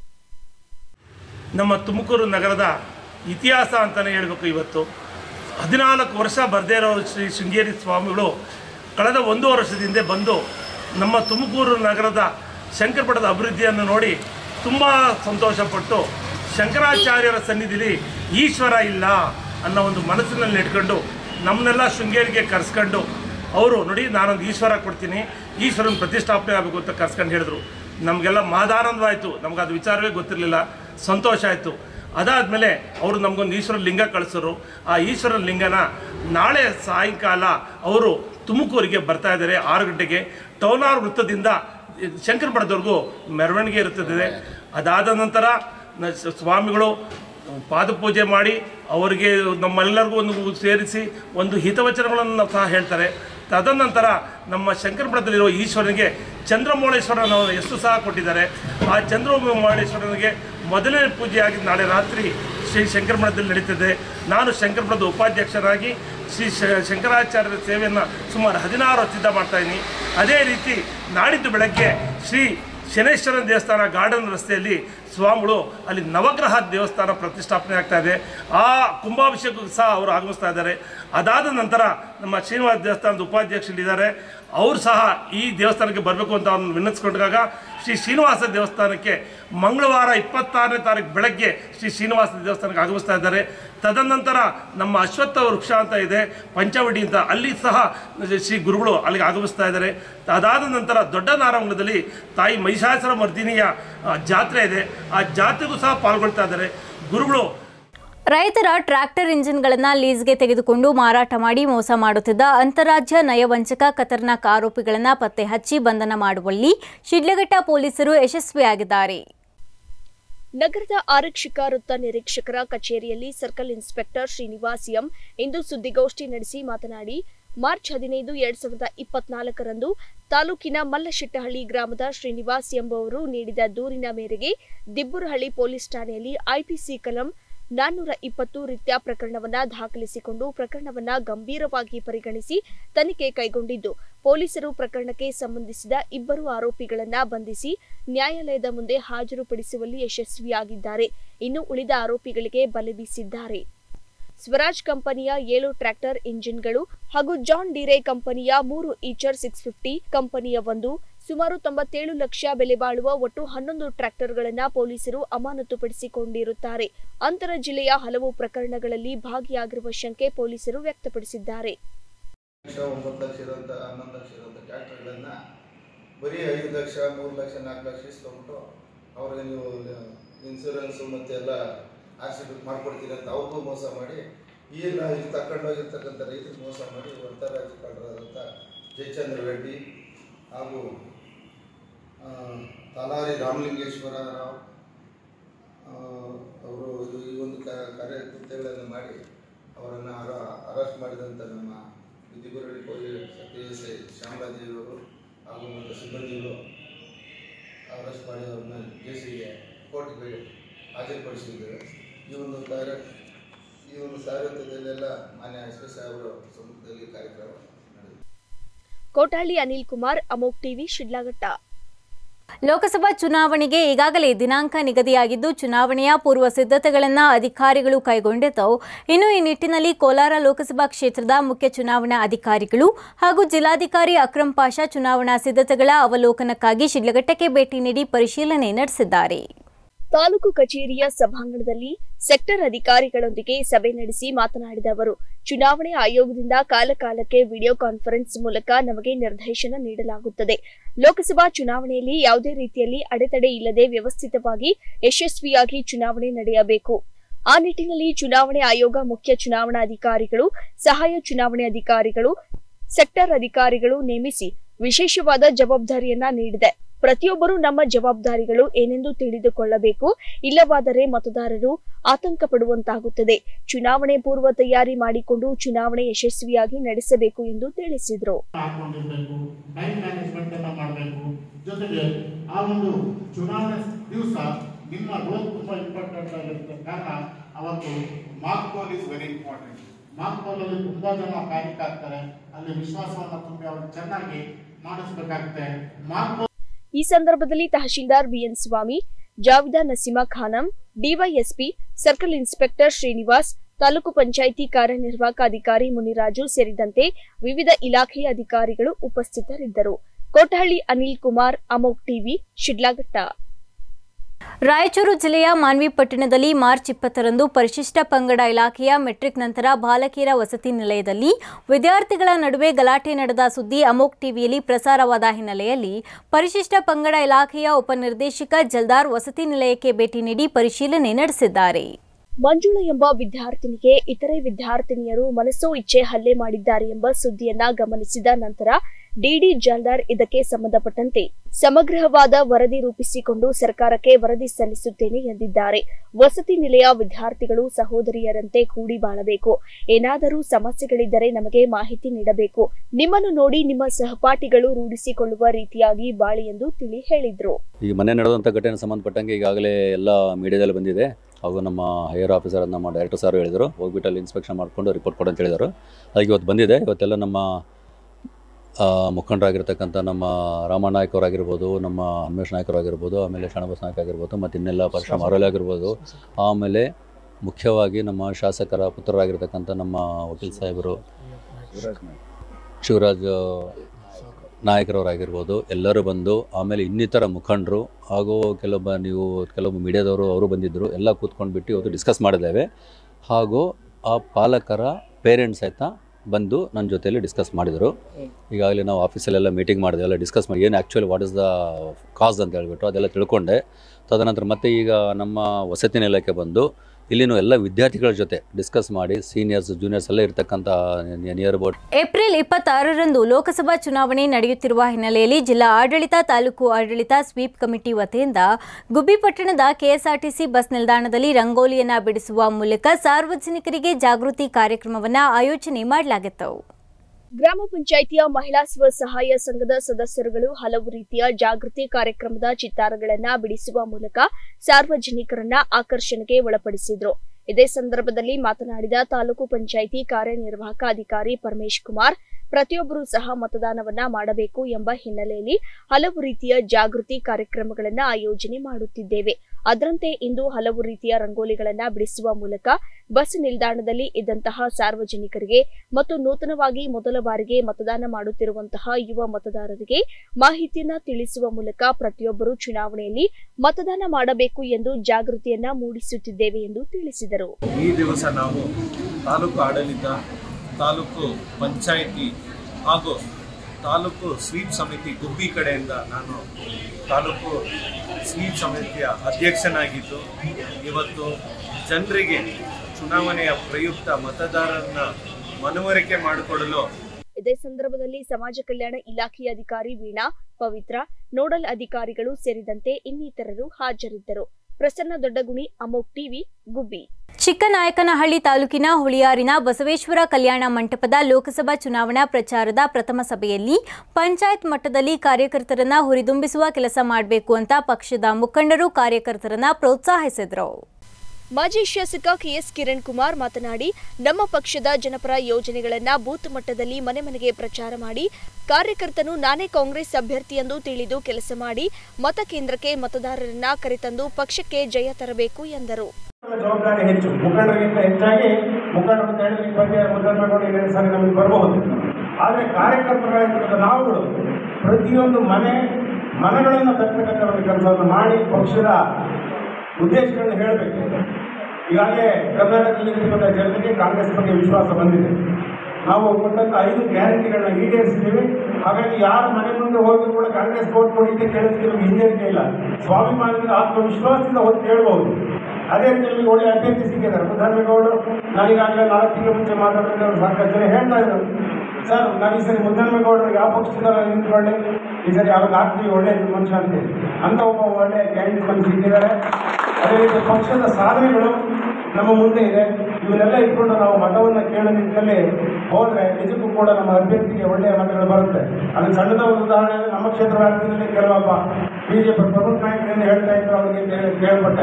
ನಮ್ಮ ತುಮಕೂರು ನಗರದ ಇತಿಹಾಸ ಅಂತಲೇ ಹೇಳಬೇಕು. ಇವತ್ತು 14 ವರ್ಷ ಬರದೇ ಇರೋ ಶ್ರೀ ಶೃಂಗೇರಿ ಸ್ವಾಮಿಗಳು ಕಳೆದ 1 ವರ್ಷದಿಂದ ಬಂದು ನಮ್ಮ ತುಮಕೂರು ನಗರದ ಶಂಕರ ಮಠದ ಅಭಿವೃದ್ಧಿಯನ್ನು ನೋಡಿ ತುಂಬ ಸಂತೋಷಪಟ್ಟು ಶಂಕರಾಚಾರ್ಯರ ಸನ್ನಿಧಿಲಿ ಈಶ್ವರ ಇಲ್ಲ ಅನ್ನೋ ಒಂದು ಮನಸ್ಸಿನಲ್ಲಿ ಇಟ್ಕೊಂಡು ನಮ್ಮನ್ನೆಲ್ಲ ಶೃಂಗೇರಿಗೆ ಕರೆಸ್ಕೊಂಡು ಅವರು ನೋಡಿ ನಾನೊಂದು ಈಶ್ವರ ಕೊಡ್ತೀನಿ, ಈಶ್ವರನ ಪ್ರತಿಷ್ಠಾಪನೆ ಆಗಬೇಕು ಅಂತ ಕರ್ಸ್ಕೊಂಡು ಹೇಳಿದ್ರು. ನಮಗೆಲ್ಲ ಮಹದಾನಂದವಾಯಿತು. ನಮ್ಗೆ ಅದು ವಿಚಾರವೇ ಗೊತ್ತಿರಲಿಲ್ಲ, ಸಂತೋಷ ಆಯಿತು. ಅದಾದಮೇಲೆ ಅವರು ನಮಗೊಂದು ಈಶ್ವರ ಲಿಂಗ ಕಳಿಸೋರು. ಆ ಈಶ್ವರ ಲಿಂಗನ ನಾಳೆ ಸಾಯಂಕಾಲ ಅವರು ತುಮಕೂರಿಗೆ ಬರ್ತಾ ಇದ್ದಾರೆ 6 ಗಂಟೆಗೆ. ಟೌನ್ ಹಾಲ್ ವೃತ್ತದಿಂದ ಶಂಕರ ಮಠದವರೆಗೂ ಮೆರವಣಿಗೆ ಇರುತ್ತದೆ. ಅದಾದ ನಂತರ ಸ್ವಾಮಿಗಳು ಪಾದಪೂಜೆ ಮಾಡಿ ಅವರಿಗೆ ನಮ್ಮೆಲ್ಲರಿಗೂ ಒಂದು ಸೇರಿಸಿ ಒಂದು ಹಿತವಚನಗಳನ್ನು ಸಹ ಹೇಳ್ತಾರೆ. ತದನಂತರ ನಮ್ಮ ಶಂಕರ ಮಠದಲ್ಲಿರೋ ಈಶ್ವರನಿಗೆ ಚಂದ್ರಮೌಳೇಶ್ವರನ ಹೆಸರು ಸಹ ಕೊಟ್ಟಿದ್ದಾರೆ. ಆ ಚಂದ್ರಮೌಳೇಶ್ವರನಿಗೆ ಮೊದಲನೇ ಪೂಜೆಯಾಗಿ ನಾಳೆ ರಾತ್ರಿ ಶ್ರೀ ಶಂಕರ ಮಠದಲ್ಲಿ ನಡೀತದೆ. ನಾನು ಶಂಕರ ಮಠದ ಉಪಾಧ್ಯಕ್ಷರಾಗಿ ಶ್ರೀ ಶಂಕರಾಚಾರ್ಯರ ಸೇವೆಯನ್ನು ಸುಮಾರು 16 ವರ್ಷದಿಂದ ಮಾಡ್ತಾಯಿದ್ದೀನಿ. ಅದೇ ರೀತಿ ನಾಡಿದ್ದು ಬೆಳಗ್ಗೆ ಶ್ರೀ ಶನೇಶ್ವರನ ದೇವಸ್ಥಾನ ಗಾರ್ಡನ್ ರಸ್ತೆಯಲ್ಲಿ ಸ್ವಾಮಿಗಳು ಅಲ್ಲಿ ನವಗ್ರಹ ದೇವಸ್ಥಾನ ಪ್ರತಿಷ್ಠಾಪನೆ ಆಗ್ತಾ ಇದೆ. ಆ ಕುಂಭಾಭಿಷೇಕಕ್ಕೂ ಸಹ ಅವರು ಆಗಮಿಸ್ತಾ ಇದ್ದಾರೆ. ಅದಾದ ನಂತರ ನಮ್ಮ ಶ್ರೀನಿವಾಸ ದೇವಸ್ಥಾನದ ಉಪಾಧ್ಯಕ್ಷರಿದ್ದಾರೆ, ಅವರು ಸಹ ಈ ದೇವಸ್ಥಾನಕ್ಕೆ ಬರಬೇಕು ಅಂತ ಅವ್ರನ್ನ ವಿನಂತಿಸ್ಕೊಂಡಾಗ ಶ್ರೀ ಶ್ರೀನಿವಾಸ ದೇವಸ್ಥಾನಕ್ಕೆ ಮಂಗಳವಾರ 26ನೇ ತಾರೀಕು ಬೆಳಗ್ಗೆ ಶ್ರೀ ಶ್ರೀನಿವಾಸ ದೇವಸ್ಥಾನಕ್ಕೆ ಆಗಮಿಸ್ತಾ ಇದ್ದಾರೆ. ತದನಂತರ ನಮ್ಮ ಅಶ್ವತ್ಥ ವೃಕ್ಷ ಅಂತ ಇದೆ ಪಂಚವಡಿ ಅಂತ, ಅಲ್ಲಿ ಸಹ ಶ್ರೀ ಗುರುಗಳು ಅಲ್ಲಿಗೆ ಆಗಮಿಸ್ತಾ ಇದ್ದಾರೆ. ಅದಾದ ನಂತರ ದೊಡ್ಡ ನಾರಾಯಣದಲ್ಲಿ ತಾಯಿ ಮಹಿಷಾಸುರ ಮರ್ದಿನಿಯ ಜಾತ್ರೆ ಇದೆ, ಆ ಜಾತ್ರೆಗೂ ಸಹ ಪಾಲ್ಗೊಳ್ತಾ ಇದ್ದಾರೆ ಗುರುಗಳು.
ರೈತರ ಟ್ರ್ಯಾಕ್ಟರ್ ಇಂಜಿನ್ಗಳನ್ನು ಲೀಸ್ಗೆ ತೆಗೆದುಕೊಂಡು ಮಾರಾಟ ಮಾಡಿ ಮೋಸ ಮಾಡುತ್ತಿದ್ದ ಅಂತಾರಾಜ್ಯ ನಯವಂಚಕ ಖತರ್ನಾಕ್ ಆರೋಪಿಗಳನ್ನು ಪತ್ತೆ ಹಚ್ಚಿ ಬಂಧನ ಮಾಡುವಲ್ಲಿ ಶಿಡ್ಲಘಟ್ಟ ಪೊಲೀಸರು ಯಶಸ್ವಿಯಾಗಿದ್ದಾರೆ.
ನಗರದ ಆರಕ್ಷಕ ವೃತ್ತ ನಿರೀಕ್ಷಕರ ಕಚೇರಿಯಲ್ಲಿ ಸರ್ಕಲ್ ಇನ್ಸ್ಪೆಕ್ಟರ್ ಶ್ರೀನಿವಾಸ್ ಎಂ ಇಂದು ಸುದ್ದಿಗೋಷ್ಠಿ ನಡೆಸಿ ಮಾತನಾಡಿ, ಮಾರ್ಚ್ 15, 2024ರಂದು ತಾಲೂಕಿನ ಮಲ್ಲಶೆಟ್ಟಹಳ್ಳಿ ಗ್ರಾಮದ ಶ್ರೀನಿವಾಸ್ ಎಂಬುವರು ನೀಡಿದ ದೂರಿನ ಮೇರೆಗೆ ದಿಬ್ಬುರಹಳ್ಳಿ ಪೊಲೀಸ್ ಠಾಣೆಯಲ್ಲಿ ಐಪಿಸಿ ಕಲಂ 420 ರೀತ್ಯ ಪ್ರಕರಣವನ್ನ ದಾಖಲಿಸಿಕೊಂಡು ಪ್ರಕರಣವನ್ನ ಗಂಭೀರವಾಗಿ ಪರಿಗಣಿಸಿ ತನಿಖೆ ಕೈಗೊಂಡಿದ್ದು, ಪೊಲೀಸರು ಪ್ರಕರಣಕ್ಕೆ ಸಂಬಂಧಿಸಿದ 2 ಆರೋಪಿಗಳನ್ನ ಬಂಧಿಸಿ ನ್ಯಾಯಾಲಯದ ಮುಂದೆ ಹಾಜರುಪಡಿಸುವಲ್ಲಿ ಯಶಸ್ವಿಯಾಗಿದ್ದಾರೆ. ಇನ್ನು ಉಳಿದ ಆರೋಪಿಗಳಿಗೆ ಬಲೆ ಬೀಸಿದ್ದಾರೆ. ಸ್ವರಾಜ್ ಕಂಪನಿಯ 7 ಟ್ರ್ಯಾಕ್ಟರ್ ಇಂಜಿನ್ಗಳು ಹಾಗೂ ಜಾನ್ ಡೀರೆ ಕಂಪನಿಯ 3 ಈಚರ್ 650 ಕಂಪನಿಯ 1 ಸುಮಾರು 97 ಲಕ್ಷ ಬೆಲೆ ಬಾಳುವ ಒಟ್ಟು 11 ಟ್ರ್ಯಾಕ್ಟರ್ಗಳನ್ನು ಪೊಲೀಸರು ಅಮಾನತುಪಡಿಸಿಕೊಂಡಿರುತ್ತಾರೆ. ಅಂತರ ಜಿಲ್ಲೆಯ ಹಲವು ಪ್ರಕರಣಗಳಲ್ಲಿ ಭಾಗಿಯಾಗಿರುವ ಶಂಕೆ ಪೊಲೀಸರು ವ್ಯಕ್ತಪಡಿಸಿದ್ದಾರೆ.
9 ಲಕ್ಷ ಇರುವಂತಹ 11 ಲಕ್ಷ ಇರುವಂತಹ ಟ್ರ್ಯಾಕ್ಟರ್ಗಳನ್ನು ಬರೀ 5 ಲಕ್ಷ 3 ಲಕ್ಷ 4 ಲಕ್ಷ ಇಸ್ಕೊಂಡ್ಬಿಟ್ಟು ಅವ್ರಿಗೆ ನೀವು ಇನ್ಶೂರೆನ್ಸು ಮತ್ತು ಎಲ್ಲ ಆಕ್ಸಿಡೆಂಟ್ ಮಾಡ್ಕೊಡ್ತೀರಿ ಅಂತ ಅವ್ರಿಗೂ ಮೋಸ ಮಾಡಿ ಈಗ ಇಲ್ಲಿ ತಗೊಂಡೋಗಿರ್ತಕ್ಕಂಥ ರೈತರಿಗೆ ಮೋಸ ಮಾಡಿ ಅಂತಾರಾಜ್ಯಪಾಲರಾದಂಥ ಜಯಚಂದ್ರ ರೆಡ್ಡಿ ಹಾಗೂ ತಲಾರಿ ರಾಮಲಿಂಗೇಶ್ವರ ರಾವ್ ಅವರು ಈ ಒಂದು ಕಾರ್ಯಕೃತ್ಯಗಳನ್ನು ಮಾಡಿ ಅವರನ್ನು ಅರೆಸ್ಟ್ ಮಾಡಿದಂಥ ನಮ್ಮ ದಿಬ್ಬುರಹಳ್ಳಿ ಪೊಲೀಸ್ PSI ಶ್ಯಾಮಲಾದೇವಿಯವರು ಹಾಗೂ ಮತ್ತು ಸಿಬ್ಬಂದಿಗಳು ಅರೆಸ್ಟ್ ಮಾಡಿ ಅವ್ರನ್ನ ಕೇಸಿಗೆ ಕೋರ್ಟ್ಗೆ ಹಾಜರುಪಡಿಸಿದ್ದಾರೆ. ಈ ಒಂದು ಸಾರ್ವತ್ರಿಕದಲ್ಲೆಲ್ಲ ಮಾನ್ಯ SP ಸಾಹೇಬರ ಸಮ್ಮುಖದಲ್ಲಿ ಕಾರ್ಯಕ್ರಮ ನಡೆದಿದೆ.
ಕೋಟಹಳ್ಳಿ ಅನಿಲ್ ಕುಮಾರ್, ಅಮೋಕ್ ಟಿವಿ, ಶಿಡ್ಲಘಟ್ಟ.
ಲೋಕಸಭಾ ಚುನಾವಣೆಗೆ ಈಗಾಗಲೇ ದಿನಾಂಕ ನಿಗದಿಯಾಗಿದ್ದು ಚುನಾವಣೆಯ ಪೂರ್ವ ಸಿದ್ಧತೆಗಳನ್ನು ಅಧಿಕಾರಿಗಳು ಕೈಗೊಂಡಿದ್ದು, ಇನ್ನು ಈ ನಿಟ್ಟಿನಲ್ಲಿ ಕೋಲಾರ ಲೋಕಸಭಾ ಕ್ಷೇತ್ರದ ಮುಖ್ಯ ಚುನಾವಣಾ ಅಧಿಕಾರಿಗಳು ಹಾಗೂ ಜಿಲ್ಲಾಧಿಕಾರಿ ಅಕ್ರಮ್ ಪಾಷಾ ಚುನಾವಣಾ ಸಿದ್ಧತೆಗಳ ಅವಲೋಕನಕ್ಕಾಗಿ ಶಿಡ್ಲಘಟ್ಟಕ್ಕೆ ಭೇಟಿ ನೀಡಿ ಪರಿಶೀಲನೆ ನಡೆಸಿದ್ದಾರೆ.
ತಾಲೂಕು ಕಚೇರಿಯ ಸಭಾಂಗಣದಲ್ಲಿ ಸೆಕ್ಟರ್ ಅಧಿಕಾರಿಗಳೊಂದಿಗೆ ಸಭೆ ನಡೆಸಿ ಮಾತನಾಡಿದ ಅವರು, ಚುನಾವಣೆ ಆಯೋಗದಿಂದ ಕಾಲಕಾಲಕ್ಕೆ ವಿಡಿಯೋ ಕಾನ್ಫರೆನ್ಸ್ ಮೂಲಕ ನಮಗೆ ನಿರ್ದೇಶನ ನೀಡಲಾಗುತ್ತದೆ. ಲೋಕಸಭಾ ಚುನಾವಣೆಯಲ್ಲಿ ಯಾವುದೇ ರೀತಿಯಲ್ಲಿ ಅಡೆತಡೆ ಇಲ್ಲದೆ ವ್ಯವಸ್ಥಿತವಾಗಿ ಯಶಸ್ವಿಯಾಗಿ ಚುನಾವಣೆ ನಡೆಯಬೇಕು. ಆ ನಿಟ್ಟಿನಲ್ಲಿ ಚುನಾವಣೆ ಆಯೋಗ ಮುಖ್ಯ ಚುನಾವಣಾಧಿಕಾರಿಗಳು, ಸಹಾಯ ಚುನಾವಣೆ ಅಧಿಕಾರಿಗಳು, ಸೆಕ್ಟರ್ ಅಧಿಕಾರಿಗಳು ನೇಮಿಸಿ ವಿಶೇಷವಾದ ಜವಾಬ್ದಾರಿಯನ್ನ ನೀಡಿದೆ. ಪ್ರತಿಯೊಬ್ಬರು ನಮ್ಮ ಜವಾಬ್ದಾರಿಗಳು ಏನೆಂದು ತಿಳಿದುಕೊಳ್ಳಬೇಕು, ಇಲ್ಲವಾದರೆ ಮತದಾರರು ಆತಂಕ ಪಡುವಂತಾಗುತ್ತದೆ. ಚುನಾವಣೆ ಪೂರ್ವ ತಯಾರಿ ಮಾಡಿಕೊಂಡು ಚುನಾವಣೆ ಯಶಸ್ವಿಯಾಗಿ ನಡೆಸಬೇಕು ಎಂದು ತಿಳಿಸಿದರು.
ಜೊತೆಗೆ ಆ ಒಂದು ಚುನಾವಣೆ ದಿವಸ ನಿಮ್ಮ ರೋಲ್ ತುಂಬಾ ಇಂಪಾರ್ಟೆಂಟ್ ಆಗಿರುತ್ತೆ. ಕಾರಣ ಅವತ್ತು mock poll is very important. Mock poll ಅಲ್ಲಿ ತುಂಬಾ ಜನ ಪ್ಯಾನಿಕ್ ಆಗ್ತಾರೆ. ಅಲ್ಲಿ ವಿಶ್ವಾಸವನ್ನ ತುಂಬಿ ಅವ್ರಿಗೆ ಚೆನ್ನಾಗಿ ಮಾಡಿಸಬೇಕಾಗುತ್ತೆ.
ಈ ಸಂದರ್ಭದಲ್ಲಿ tahsildar BN Swamy, Javida Naseema Khanam, DYSP, circle inspector Srinivas, taluk panchayat ಕಾರ್ಯನಿರ್ವಾಹಕ ಅಧಿಕಾರಿ ಮುನಿರಾಜು ಸೇರಿದಂತೆ ವಿವಿಧ ಇಲಾಖೆಯ ಅಧಿಕಾರಿಗಳು ಉಪಸ್ಥಿತರಿದ್ದರು. ಕೋಟಹಳ್ಳಿ ಅನಿಲ್ ಕುಮಾರ್, ಅಮೋಕ್ ಟಿವಿ, ಶಿಡ್ಲಘಟ್ಟ.
ರಾಯಚೂರು ಜಿಲ್ಲೆಯ ಮಾನ್ವಿ ಪಟ್ಟಣದಲ್ಲಿ ಮಾರ್ಚ್ 20ರಂದು ಪರಿಶಿಷ್ಟ ಪಂಗಡ ಇಲಾಖೆಯ ಮೆಟ್ರಿಕ್ ನಂತರ ಬಾಲಕಿಯರ ವಸತಿ ನಿಲಯದಲ್ಲಿ ವಿದ್ಯಾರ್ಥಿಗಳ ನಡುವೆ ಗಲಾಟೆ ನಡೆದ ಸುದ್ದಿ ಅಮೋಕ್ ಟಿವಿಯಲ್ಲಿ ಪ್ರಸಾರವಾದ ಹಿನ್ನೆಲೆಯಲ್ಲಿ ಪರಿಶಿಷ್ಟ ಪಂಗಡ ಇಲಾಖೆಯ ಉಪನಿರ್ದೇಶಕ ಜಲ್ದಾರ್ ವಸತಿ ನಿಲಯಕ್ಕೆ ಭೇಟಿ ನೀಡಿ ಪರಿಶೀಲನೆ ನಡೆಸಿದ್ದಾರೆ.
ಮಂಜುಳಾ ಎಂಬ ವಿದ್ಯಾರ್ಥಿನಿಗೆ ಇತರೆ ವಿದ್ಯಾರ್ಥಿನಿಯರು ಮನಸೋ ಇಚ್ಛೆ ಹಲ್ಲೆ ಮಾಡಿದ್ದಾರೆ ಎಂಬ ಸುದ್ದಿಯನ್ನ ಗಮನಿಸಿದ ನಂತರ ಡಿಡಿ ಜಲ್ದಾರ್ ಇದಕ್ಕೆ ಸಂಬಂಧಪಟ್ಟಂತೆ ಸಮಗ್ರವಾದ ವರದಿ ರೂಪಿಸಿಕೊಂಡು ಸರ್ಕಾರಕ್ಕೆ ವರದಿ ಸಲ್ಲಿಸುತ್ತೇನೆ ಎಂದಿದ್ದಾರೆ. ವಸತಿ ನಿಲಯ ವಿದ್ಯಾರ್ಥಿಗಳು ಸಹೋದರಿಯರಂತೆ ಕೂಡಿ ಬಾಳಬೇಕು. ಏನಾದರೂ ಸಮಸ್ಯೆಗಳಿದ್ದರೆ ನಮಗೆ ಮಾಹಿತಿ ನೀಡಬೇಕು. ನಿಮ್ಮನ್ನು ನೋಡಿ ನಿಮ್ಮ ಸಹಪಾಠಿಗಳು ರೂಢಿಸಿಕೊಳ್ಳುವ ರೀತಿಯಾಗಿ ಬಾಳಿ ಎಂದು ತಿಳಿ ಹೇಳಿದ್ರು.
ಈಗ ಮನೆ ನಡೆದಂಥ ಘಟನೆ ಸಂಬಂಧಪಟ್ಟಂಗೆ ಈಗಾಗಲೇ ಎಲ್ಲ ಮೀಡಿಯಾದಲ್ಲಿ ಬಂದಿದೆ. ಹಾಗೂ ನಮ್ಮ ಹೈಯರ್ ಆಫೀಸರ್ ನಮ್ಮ ಡೈರೆಕ್ಟರ್ ಸಾರು ಹೇಳಿದರು, ಹೋಗ್ಬಿಟ್ಟು ಅಲ್ಲಿ ಇನ್ಸ್ಪೆಕ್ಷನ್ ಮಾಡಿಕೊಂಡು ರಿಪೋರ್ಟ್ ಕೊಡು ಅಂತ ಹೇಳಿದರು. ಅದಕ್ಕೆ ಇವತ್ತು ಬಂದಿದೆ. ಇವತ್ತೆಲ್ಲ ನಮ್ಮ ಮುಖಂಡರಾಗಿರ್ತಕ್ಕಂಥ ನಮ್ಮ ರಾಮಣ್ಣ ನಾಯ್ಕ ಅವರಾಗಿರ್ಬೋದು, ನಮ್ಮ ಹನುಮೇಶ್ ನಾಯ್ಕ ಅವರಾಗಿರ್ಬೋದು, ಆಮೇಲೆ ಶರಣಬಸ್ ನಾಯ್ಕ ಆಗಿರ್ಬೋದು, ಮತ್ತು ಇನ್ನೆಲ್ಲ ಪರಶುರಾಮ್ ಅವರೇ ಆಗಿರ್ಬೋದು, ಆಮೇಲೆ ಮುಖ್ಯವಾಗಿ ನಮ್ಮ ಶಾಸಕರ ಪುತ್ರರಾಗಿರ್ತಕ್ಕಂಥ ನಮ್ಮ ವಕೀಲ್ ಸಾಹೇಬರು ಶಿವರಾಜ್ ನಾಯಕರವರಾಗಿರ್ಬೋದು ಎಲ್ಲರೂ ಬಂದು, ಆಮೇಲೆ ಇನ್ನಿತರ ಮುಖಂಡರು ಹಾಗೂ ಕೆಲವು ಮೀಡಿಯಾದವರು ಅವರು ಬಂದಿದ್ದರು. ಎಲ್ಲ ಕೂತ್ಕೊಂಡ್ಬಿಟ್ಟು ಇವತ್ತು ಡಿಸ್ಕಸ್ ಮಾಡಿದ್ದೇವೆ. ಹಾಗೂ ಆ ಪಾಲಕರ ಪೇರೆಂಟ್ಸ್ ಆಯಿತಾ ಬಂದು ನನ್ನ ಜೊತೆಯಲ್ಲಿ ಡಿಸ್ಕಸ್ ಮಾಡಿದರು. ಈಗಾಗಲೇ ನಾವು ಆಫೀಸಲ್ಲೆಲ್ಲ ಮೀಟಿಂಗ್ ಮಾಡಿದೆ, ಎಲ್ಲ ಡಿಸ್ಕಸ್ ಮಾಡಿ ಏನು actually what is the cause ಅಂತ ಹೇಳ್ಬಿಟ್ಟು ಅದೆಲ್ಲ ತಿಳ್ಕೊಂಡೆ. ತದನಂತರ ಮತ್ತೆ ಈಗ ನಮ್ಮ ವಸತಿ ನಿಲಯಕ್ಕೆ ಬಂದು ಇಲ್ಲಿನೂ ಎಲ್ಲ ವಿದ್ಯಾರ್ಥಿಗಳ ಜೊತೆ ಡಿಸ್ಕಸ್ ಮಾಡಿ ಸೀನಿಯರ್ಸ್ ಜೂನಿಯರ್ಸ್ ಎಲ್ಲ ಇರತಕ್ಕಂಥ ನಿಯರ್ ಅಬೌಟ್
ಏಪ್ರಿಲ್ 26ರಂದು ಲೋಕಸಭಾ ಚುನಾವಣೆ ನಡೆಯುತ್ತಿರುವ ಹಿನ್ನೆಲೆಯಲ್ಲಿ ಜಿಲ್ಲಾ ಆಡಳಿತ, ತಾಲೂಕು ಆಡಳಿತ, ಸ್ವೀಪ್ ಕಮಿಟಿ ವತಿಯಿಂದ ಗುಬ್ಬಿ ಪಟ್ಟಣದ ಕೆಎಸ್ಆರ್ಟಿಸಿ ಬಸ್ ನಿಲ್ದಾಣದಲ್ಲಿ ರಂಗೋಲಿಯನ್ನು ಬಿಡಿಸುವ ಮೂಲಕ ಸಾರ್ವಜನಿಕರಿಗೆ ಜಾಗೃತಿ ಕಾರ್ಯಕ್ರಮವನ್ನು ಆಯೋಜನೆ ಮಾಡಲಾಗಿತ್ತು.
ಗ್ರಾಮ ಪಂಚಾಯಿತಿಯ ಮಹಿಳಾ ಸ್ವಸಹಾಯ ಸಂಘದ ಸದಸ್ಯರುಗಳು ಹಲವು ರೀತಿಯ ಜಾಗೃತಿ ಕಾರ್ಯಕ್ರಮದ ಚಿತ್ತಾರಗಳನ್ನ ಬಿಡಿಸುವ ಮೂಲಕ ಸಾರ್ವಜನಿಕರನ್ನ ಆಕರ್ಷಣೆಗೆ ಒಳಪಡಿಸಿದ್ರು. ಇದೇ ಸಂದರ್ಭದಲ್ಲಿ ಮಾತನಾಡಿದ ತಾಲೂಕು ಪಂಚಾಯಿತಿ ಕಾರ್ಯನಿರ್ವಾಹಕ ಅಧಿಕಾರಿ ಪರಮೇಶ್ ಕುಮಾರ್, ಪ್ರತಿಯೊಬ್ಬರೂ ಸಹ ಮತದಾನವನ್ನ ಮಾಡಬೇಕು ಎಂಬ ಹಿನ್ನೆಲೆಯಲ್ಲಿ ಹಲವು ರೀತಿಯ ಜಾಗೃತಿ ಕಾರ್ಯಕ್ರಮಗಳನ್ನ ಆಯೋಜನೆ ಮಾಡುತ್ತಿದ್ದೇವೆ. ಅದರಂತೆ ಇಂದು ಹಲವು ರೀತಿಯ ರಂಗೋಲಿಗಳನ್ನ ಬಿಡಿಸುವ ಮೂಲಕ ಬಸ್ ನಿಲ್ದಾಣದಲ್ಲಿ ಇದ್ದಂತಹ ಸಾರ್ವಜನಿಕರಿಗೆ ಮತ್ತು ನೂತನವಾಗಿ ಮೊದಲ ಬಾರಿಗೆ ಮತದಾನ ಮಾಡುತ್ತಿರುವಂತಹ ಯುವ ಮತದಾರರಿಗೆ ಮಾಹಿತಿಯನ್ನ ತಿಳಿಸುವ ಮೂಲಕ ಪ್ರತಿಯೊಬ್ಬರು ಚುನಾವಣೆಯಲ್ಲಿ ಮತದಾನ ಮಾಡಬೇಕು ಎಂದು ಜಾಗೃತಿಯನ್ನ ಮೂಡಿಸುತ್ತಿದ್ದೇವೆ ಎಂದು ತಿಳಿಸಿದರು.
ಈ ದಿವಸ ನಾವು ತಾಲೂಕು ಆಡಳಿತ, ತಾಲೂಕು ಪಂಚಾಯಿತಿ ಹಾಗೂ ತಾಲೂಕು ಸ್ವೀಪ್ ಸಮಿತಿ ಗುಬ್ಬಿ ಕಡೆಯಿಂದ ನಾನು ತಾಲೂಕು ಸ್ವೀಪ್ ಸಮಿತಿಯ ಅಧ್ಯಕ್ಷನಾಗಿದ್ದು ಇವತ್ತು ಜನರಿಗೆ ಚುನಾವಣೆಯ ಪ್ರಯುಕ್ತ ಮತದಾರರನ್ನ ಮನವರಿಕೆ ಮಾಡಿಕೊಡಲು
ಇದೇ ಸಂದರ್ಭದಲ್ಲಿ ಸಮಾಜ ಕಲ್ಯಾಣ ಇಲಾಖೆಯ ಅಧಿಕಾರಿ ವೀಣಾ, ಪವಿತ್ರ, ನೋಡಲ್ ಅಧಿಕಾರಿಗಳು ಸೇರಿದಂತೆ ಇನ್ನಿತರರು ಹಾಜರಿದ್ದರು. ಪ್ರಸನ್ನ ದೊಡ್ಡಗುಣಿ, ಅಮೋಕ್ ಟಿವಿ, ಗುಬ್ಬಿ.
ಚಿಕ್ಕನಾಯಕನಹಳ್ಳಿ ತಾಲೂಕಿನ ಹುಳಿಯಾರಿನ ಬಸವೇಶ್ವರ ಕಲ್ಯಾಣ ಮಂಟಪದ ಲೋಕಸಭಾ ಚುನಾವಣಾ ಪ್ರಚಾರದ ಪ್ರಥಮ ಸಭೆಯಲ್ಲಿ ಪಂಚಾಯತ್ ಮಟ್ಟದಲ್ಲಿ ಕಾರ್ಯಕರ್ತರನ್ನ ಹುರಿದುಂಬಿಸುವ ಕೆಲಸ ಮಾಡಬೇಕು ಅಂತ ಪಕ್ಷದ ಮುಖಂಡರು ಕಾರ್ಯಕರ್ತರನ್ನ ಪ್ರೋತ್ಸಾಹಿಸಿದರು.
ಮಾಜಿ ಶಾಸಕ ಕೆಎಸ್ ಕಿರಣ್ ಕುಮಾರ್ ಮಾತನಾಡಿ, ನಮ್ಮ ಪಕ್ಷದ ಜನಪರ ಯೋಜನೆಗಳನ್ನ ಬೂತ್ ಮಟ್ಟದಲ್ಲಿ ಮನೆ ಮನೆಗೆ ಪ್ರಚಾರ ಮಾಡಿ ಕಾರ್ಯಕರ್ತನು ನಾನೇ ಕಾಂಗ್ರೆಸ್ ಅಭ್ಯರ್ಥಿ ಎಂದು ತಿಳಿದು ಕೆಲಸ ಮಾಡಿ ಮತಕೇಂದ್ರಕ್ಕೆ ಮತದಾರರನ್ನ ಕರೆತಂದು ಪಕ್ಷಕ್ಕೆ ಜಯ ತರಬೇಕು ಎಂದರು.
ಜವಾಬ್ದಾರಿ ಹೆಚ್ಚು, ಮುಖಂಡರಿಗಿಂತ ಹೆಚ್ಚಾಗಿ ಮುಖಂಡರು ಅಂತ ಹೇಳಿದ್ರೆ ಬಗ್ಗೆ ಮುಖಂಡರುಗಳು ಸರಿ ನಮಗೆ ಬರಬಹುದು. ಆದರೆ ಕಾರ್ಯಕರ್ತರಾಗಿರ್ತಕ್ಕಂಥ ನಾವುಗಳು ಪ್ರತಿಯೊಂದು ಮನೆಗಳನ್ನು ತಕ್ಕತಕ್ಕ ಒಂದು ಕೆಲಸವನ್ನು ಮಾಡಿ ಪಕ್ಷದ ಉದ್ದೇಶಗಳನ್ನು ಹೇಳಬೇಕು. ಈಗಾಗಲೇ ಕರ್ನಾಟಕದಲ್ಲಿ ಇರ್ತಕ್ಕಂಥ ಜನತೆಗೆ ಕಾಂಗ್ರೆಸ್ ಬಗ್ಗೆ ವಿಶ್ವಾಸ ಬಂದಿದೆ. ನಾವು ಕೊಟ್ಟಂಥ 5 ಗ್ಯಾರಂಟಿಗಳನ್ನ ಈಡೇರಿಸಿದ್ದೀವಿ. ಹಾಗಾಗಿ ಯಾರ ಮನೆ ಮುಂದೆ ಹೋಗಿ ಕೂಡ ಕಾಂಗ್ರೆಸ್ ವೋಟ್ ಕೊಡಿ ಅಂತ ಕೇಳೋದಕ್ಕೆ ನಮಗೆ ಹಿಂಜರಿಕೆ ಇಲ್ಲ. ಸ್ವಾಭಿಮಾನದಿಂದ ಆತ್ಮವಿಶ್ವಾಸದಿಂದ ಹೋಗಿ ಕೇಳಬಹುದು. ಅದೇ ರೀತಿ ನಮಗೆ ಒಳ್ಳೆ ಅಭ್ಯರ್ಥಿ ಸಿಕ್ಕಿದ್ದಾರೆ. ಮುದ್ದಹನುಮೇಗೌಡರು ನಾನೀಗಾಗಲೇ 4 ತಿಂಗಳ ಮುಂಚೆ ಮಾತಾಡಿದ್ರೆ ಅವರು ಸಾಕಷ್ಟು ಜನ ಹೇಳ್ತಾ ಇದ್ರು, ಸರ್ ನಾನು ಈ ಸರಿ ಮುದ್ದಹನುಮೇಗೌಡರು ಯಾವ ಪಕ್ಷದಿಂದ ನಿಂತ್ಕೊಳ್ಳಿ, ಈ ಸರಿ ಯಾವಾಗ ಆಗ್ತೀವಿ ಒಳ್ಳೆ ಮನುಷ್ಯ ಅಂತೇಳಿ ಅಂತ ಒಬ್ಬ ಒಳ್ಳೆ ಕ್ಯಾಂಡಿಡೇಟ್ ನಮ್ಗೆ ಸಿಕ್ಕಿದ್ದಾರೆ. ಅದೇ ರೀತಿ ಪಕ್ಷದ ಸಾಧನೆಗಳು ನಮ್ಮ ಮುಂದೆ ಇದೆ. ಇವನ್ನೆಲ್ಲ ಇಟ್ಕೊಂಡು ನಾವು ಮತವನ್ನು ಕೇಳೋ ನಿಟ್ಟಿನಲ್ಲಿ ಹೋದರೆ ನಿಜಕ್ಕೂ ಕೂಡ ನಮ್ಮ ಅಭ್ಯರ್ಥಿಗೆ ಒಳ್ಳೆಯ ಮತಗಳು ಬರುತ್ತೆ. ಅದಕ್ಕೆ ಸಣ್ಣದ ಒಂದು ಉದಾಹರಣೆ ಅಂದರೆ ನಮ್ಮ ಕ್ಷೇತ್ರ ವ್ಯಾಪ್ತಿಯಲ್ಲಿ ಕೆಲವೊಬ್ಬ ಬಿಜೆಪಿ ಪ್ರಮುಖ ನಾಯಕರೇನು ಹೇಳ್ತಾ ಇದ್ರು, ಅವ್ರಿಗೆ ಕೇಳ್ಪಟ್ಟೆ,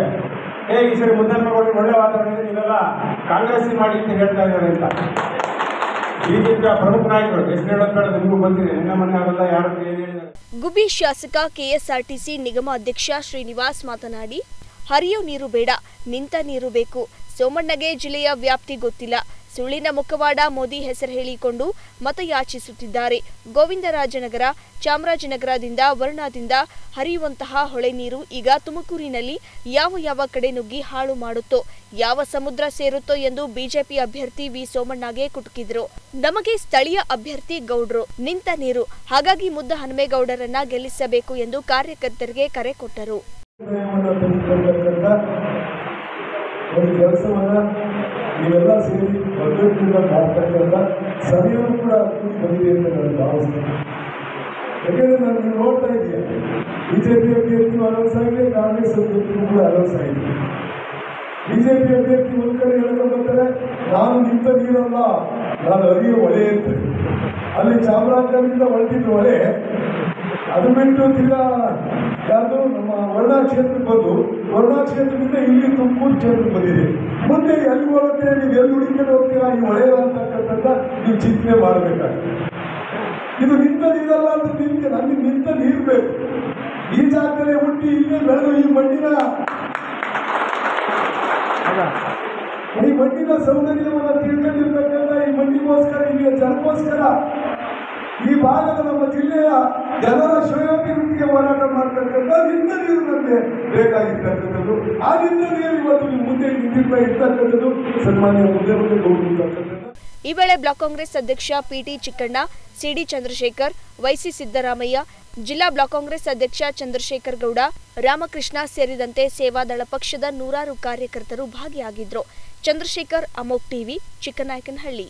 ಈ ಸರಿ ಮುದ್ದಹನುಮೇಗೌಡರಿಗೆ ಒಳ್ಳೆ ವಾತಾವರಣ ಇದೆ, ನೀವೆಲ್ಲ ಕಾಂಗ್ರೆಸ್ ಮಾಡಿ ಅಂತ ಹೇಳ್ತಾ ಇದ್ದಾರೆ ಅಂತ. ಬಿಜೆಪಿಯ ಪ್ರಮುಖ ನಾಯಕರು ಹೆಸರು ಹೇಳೋದು ಬೇಡ, ನಿಮಗೂ ಗೊತ್ತಿದೆ, ನಿನ್ನ ಮನೆ ಅವರೆಲ್ಲ ಯಾರು ಏನು ಹೇಳಿದ್ದಾರೆ.
ಗುಬ್ಬಿ ಶಾಸಕ ಕೆಎಸ್ಆರ್ಟಿಸಿ ನಿಗಮ ಅಧ್ಯಕ್ಷ ಶ್ರೀನಿವಾಸ್ ಮಾತನಾಡಿ, ಹರಿಯೋ ನೀರು ಬೇಡ, ನಿಂತ ನೀರು ಬೇಕು. ಸೋಮಣ್ಣಗೆ ಜಿಲ್ಲೆಯ ವ್ಯಾಪ್ತಿ ಗೊತ್ತಿಲ್ಲ. ಸುಳ್ಳಿನ ಮುಖವಾಡ ಮೋದಿ ಹೆಸರು ಹೇಳಿಕೊಂಡು ಮತಯಾಚಿಸುತ್ತಿದ್ದಾರೆ. ಗೋವಿಂದರಾಜನಗರ, ಚಾಮರಾಜನಗರದಿಂದ ವರ್ಣದಿಂದ ಹರಿಯುವಂತಹ ಹೊಳೆ ನೀರು ಈಗ ತುಮಕೂರಿನಲ್ಲಿ ಯಾವ ಕಡೆ ನುಗ್ಗಿ ಹಾಳು ಮಾಡುತ್ತೋ, ಯಾವ ಸಮುದ್ರ ಸೇರುತ್ತೋ ಎಂದು ಬಿಜೆಪಿ ಅಭ್ಯರ್ಥಿ ವಿ ಸೋಮಣ್ಣಗೆ ಕುಟುಕಿದ್ರು. ನಮಗೆ ಸ್ಥಳೀಯ ಅಭ್ಯರ್ಥಿ ಗೌಡ್ರು, ನಿಂತ ನೀರು, ಹಾಗಾಗಿ ಮುದ್ದಹನುಮೇಗೌಡರನ್ನ ಗೆಲ್ಲಿಸಬೇಕು ಎಂದು ಕಾರ್ಯಕರ್ತರಿಗೆ ಕರೆ ಕೊಟ್ಟರು.
ಒಂದು ಕೆಲಸವನ್ನ ನೀವೆಲ್ಲ ಸೇರಿ ಒಗ್ಗಟ್ಟಿನಿಂದ ಮಾಡ್ತಕ್ಕಂಥ ಸಮಯವನ್ನು ಕೂಡ ಕೂಡಿ ಬಂದಿದೆ ಅಂತ ನಾನು ಭಾವಿಸ್ತೇನೆ. ಯಾಕೆಂದ್ರೆ ನಾನು ನೀವು ನೋಡ್ತಾ ಇದೆಯಾ, ಬಿಜೆಪಿ ಅಭ್ಯರ್ಥಿ ಅನೌನ್ಸ್ ಆಗಿದೆ, ಕಾಂಗ್ರೆಸ್ ಅಭ್ಯರ್ಥಿ ಕೂಡ ಅನೌನ್ಸ್ ಆಗಿದೆ. ಬಿಜೆಪಿ ಅಭ್ಯರ್ಥಿ ಒಂದ್ ಕಡೆ ಹೇಳ್ಕೊಂಡ್ಬರ್ತಾರೆ, ನಾನು ನಿಂತ ನೀರಲ್ಲ, ನಾನು ಹರಿಯೋ ಹೊಳೆ ಇರ್ತದೆ. ಅಲ್ಲಿ ಚಾಮರಾಜನಗರದಿಂದ ಹೊರಟಿದ್ದು ಹೊಳೆ, ಅದು ಬಿಟ್ಟು ತಿರ್ಗಾ ಯಾವುದು ನಮ್ಮ ವರ್ಣಾ ಕ್ಷೇತ್ರಕ್ಕೆ ಬಂದು ವರ್ಣಾ ಕ್ಷೇತ್ರದಿಂದ ಇಲ್ಲಿ ತುಮಕೂರು ಕ್ಷೇತ್ರಕ್ಕೆ ಬಂದಿದೆ. ಮುಂದೆ ಎಲ್ಲಿ ಹೋಗುತ್ತೆ, ನೀವು ಎಲ್ಲಿ ಹುಡುಕಿಕೊಂಡು ಹೋಗ್ತೀರಾ ಈ ಹೊಳೆಯ ಅಂತಕ್ಕಂಥ ನೀವು ಚಿಂತನೆ ಮಾಡಬೇಕಾಗುತ್ತೆ. ಇದು ನಿಂತ ನೀರಲ್ಲ ಅಂತ ನಿಮ್ಗೆ ನಮಗೆ ನಿಂತ ನೀರು ಬೇಕು. ಈ ಜಾಗದಲ್ಲೇ ಹುಟ್ಟಿ ಇಲ್ಲೇ ಬೆಳೆದು ಈ ಮಣ್ಣಿನ ಸೌಂದರ್ಯವನ್ನು ತಿಳ್ಕೊಂಡಿರ್ತಕ್ಕಂಥ ಈ ಮಣ್ಣಿಗೋಸ್ಕರ, ಇಲ್ಲಿಯ ಜನಕ್ಕೋಸ್ಕರ, ಈ ಭಾಗದ ನಮ್ಮ ಜಿಲ್ಲೆಯ ಜನರ ಶ್ರೇಯೋಭಿವೃದ್ಧಿಗೆ ಹೋರಾಟ ಮಾಡ್ತಕ್ಕಂಥ ನಿಂತ ನೀರು ನಮಗೆ ಬೇಕಾಗಿರ್ತಕ್ಕಂಥದ್ದು. ಆ ನಿಂತ ನೀರು ಇವತ್ತು ನಿಮ್ಮ ಮುಂದೆ ನಿಂತಿರ್ತಾ ಇರ್ತಕ್ಕಂಥದ್ದು ಸನ್ಮಾನ್ಯ ಮುಖ್ಯಮಂತ್ರಿ ಗೌರವಿರ್ತಕ್ಕಂಥದ್ದು.
ಈ ವೇಳೆ ಬ್ಲಾಕ್ ಕಾಂಗ್ರೆಸ್ ಅಧ್ಯಕ್ಷ P T Chikkanna, C D Chandrashekar, Y C Siddaramaiah, ಜಿಲ್ಲಾ ಬ್ಲಾಕ್ ಕಾಂಗ್ರೆಸ್ ಅಧ್ಯಕ್ಷ ಚಂದ್ರಶೇಖರ್ ಗೌಡ, ರಾಮಕೃಷ್ಣ ಸೇರಿದಂತೆ ಸೇವಾದಳ ಪಕ್ಷದ ನೂರಾರು ಕಾರ್ಯಕರ್ತರು ಭಾಗಿಯಾಗಿದ್ದರು. ಚಂದ್ರಶೇಖರ್, ಅಮೋಕ್ ಟಿವಿ, ಚಿಕ್ಕನಾಯಕನಹಳ್ಳಿ.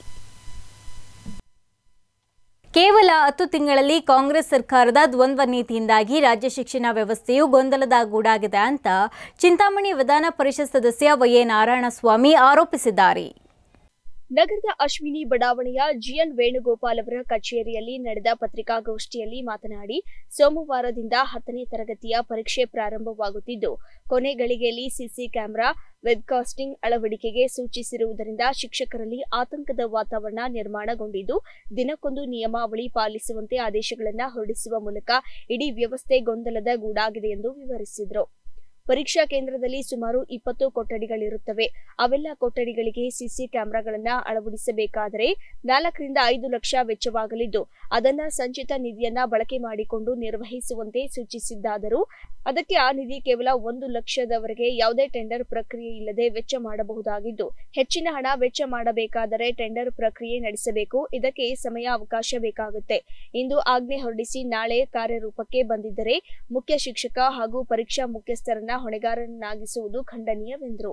ಕೇವಲ 10 ತಿಂಗಳಲ್ಲಿ ಕಾಂಗ್ರೆಸ್ ಸರ್ಕಾರದ ದ್ವಂದ್ವ ನೀತಿಯಿಂದಾಗಿ ರಾಜ್ಯ ಶಿಕ್ಷಣ ವ್ಯವಸ್ಥೆಯು ಗೊಂದಲದ ಗೂಡಾಗಿದೆ ಅಂತ ಚಿಂತಾಮಣಿ ವಿಧಾನ ಪರಿಷತ್ ಸದಸ್ಯ ವೈ ಎ ನಾರಾಯಣಸ್ವಾಮಿ ಆರೋಪಿಸಿದ್ದಾರೆ.
ನಗರದ ಅಶ್ವಿನಿ ಬಡಾವಣೆಯ ಜಿಎನ್ ವೇಣುಗೋಪಾಲ್ ಅವರ ಕಚೇರಿಯಲ್ಲಿ ನಡೆದ ಪತ್ರಿಕಾಗೋಷ್ಠಿಯಲ್ಲಿ ಮಾತನಾಡಿ, ಸೋಮವಾರದಿಂದ 10ನೇ ತರಗತಿಯ ಪರೀಕ್ಷೆ ಪ್ರಾರಂಭವಾಗುತ್ತಿದ್ದು, ಕೊನೆ ಗಳಿಗೆಯಲ್ಲಿ ಸಿಸಿ ಕ್ಯಾಮೆರಾ, ವೆಬ್ಕಾಸ್ಟಿಂಗ್ ಅಳವಡಿಕೆಗೆ ಸೂಚಿಸಿರುವುದರಿಂದ ಶಿಕ್ಷಕರಲ್ಲಿ ಆತಂಕದ ವಾತಾವರಣ ನಿರ್ಮಾಣಗೊಂಡಿದ್ದು, ದಿನಕ್ಕೊಂದು ನಿಯಮಾವಳಿ ಪಾಲಿಸುವಂತೆ ಆದೇಶಗಳನ್ನು ಹೊರಡಿಸುವ ಮೂಲಕ ಇಡೀ ವ್ಯವಸ್ಥೆ ಗೊಂದಲದ ಗೂಡಾಗಿದೆ ಎಂದು ವಿವರಿಸಿದರು. ಪರೀಕ್ಷಾ ಕೇಂದ್ರದಲ್ಲಿ ಸುಮಾರು 20 ಕೊಠಡಿಗಳಿರುತ್ತವೆ. ಅವೆಲ್ಲ ಕೊಠಡಿಗಳಿಗೆ ಸಿಸಿ ಕ್ಯಾಮೆರಾಗಳನ್ನು ಅಳವಡಿಸಬೇಕಾದರೆ 4 ರಿಂದ 5 ಲಕ್ಷ ವೆಚ್ಚವಾಗಲಿದ್ದು, ಅದನ್ನ ಸಂಚಿತ ನಿಧಿಯನ್ನ ಬಳಕೆ ಮಾಡಿಕೊಂಡು ನಿರ್ವಹಿಸುವಂತೆ ಸೂಚಿಸಿದ್ದಾದರೂ ಅದಕ್ಕೆ ಆ ನಿಧಿ ಕೇವಲ 1 ಲಕ್ಷದವರೆಗೆ ಯಾವುದೇ ಟೆಂಡರ್ ಪ್ರಕ್ರಿಯೆ ಇಲ್ಲದೆ ವೆಚ್ಚ ಮಾಡಬಹುದಾಗಿದ್ದು, ಹೆಚ್ಚಿನ ಹಣ ವೆಚ್ಚ ಮಾಡಬೇಕಾದರೆ ಟೆಂಡರ್ ಪ್ರಕ್ರಿಯೆ ನಡೆಸಬೇಕು. ಇದಕ್ಕೆ ಸಮಯ ಅವಕಾಶ ಬೇಕಾಗುತ್ತೆ. ಇಂದು ಆಜ್ಞೆ ಹೊರಡಿಸಿ ನಾಳೆ ಕಾರ್ಯರೂಪಕ್ಕೆ ಬಂದಿದ್ದರೆ ಮುಖ್ಯ ಶಿಕ್ಷಕ ಹಾಗೂ ಪರೀಕ್ಷಾ ಮುಖ್ಯಸ್ಥರನ್ನ ಹೊಣೆಗಾರನಾಗಿಸುವುದು ಖಂಡನೀಯವೆಂದರು.